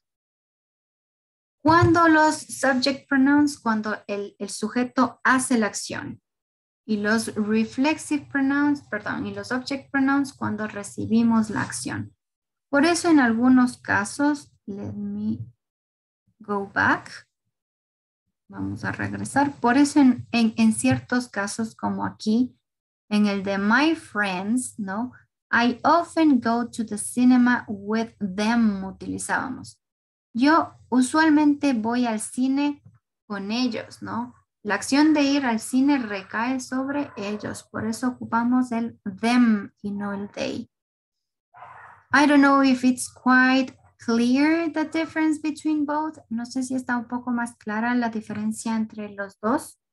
Cuando los subject pronouns, cuando el, el sujeto hace la acción. Y los reflexive pronouns, perdón, y los object pronouns cuando recibimos la acción. Por eso en algunos casos, let me go back. Vamos a regresar. Por eso en, en, en ciertos casos como aquí, en el de my friends, ¿no? I often go to the cinema with them, utilizábamos. Yo usualmente voy al cine con ellos, ¿no? La acción de ir al cine recae sobre ellos. Por eso ocupamos el them y no el they. I don't know if it's quite clear the difference between both. No sé si está un poco más clara la diferencia entre los dos.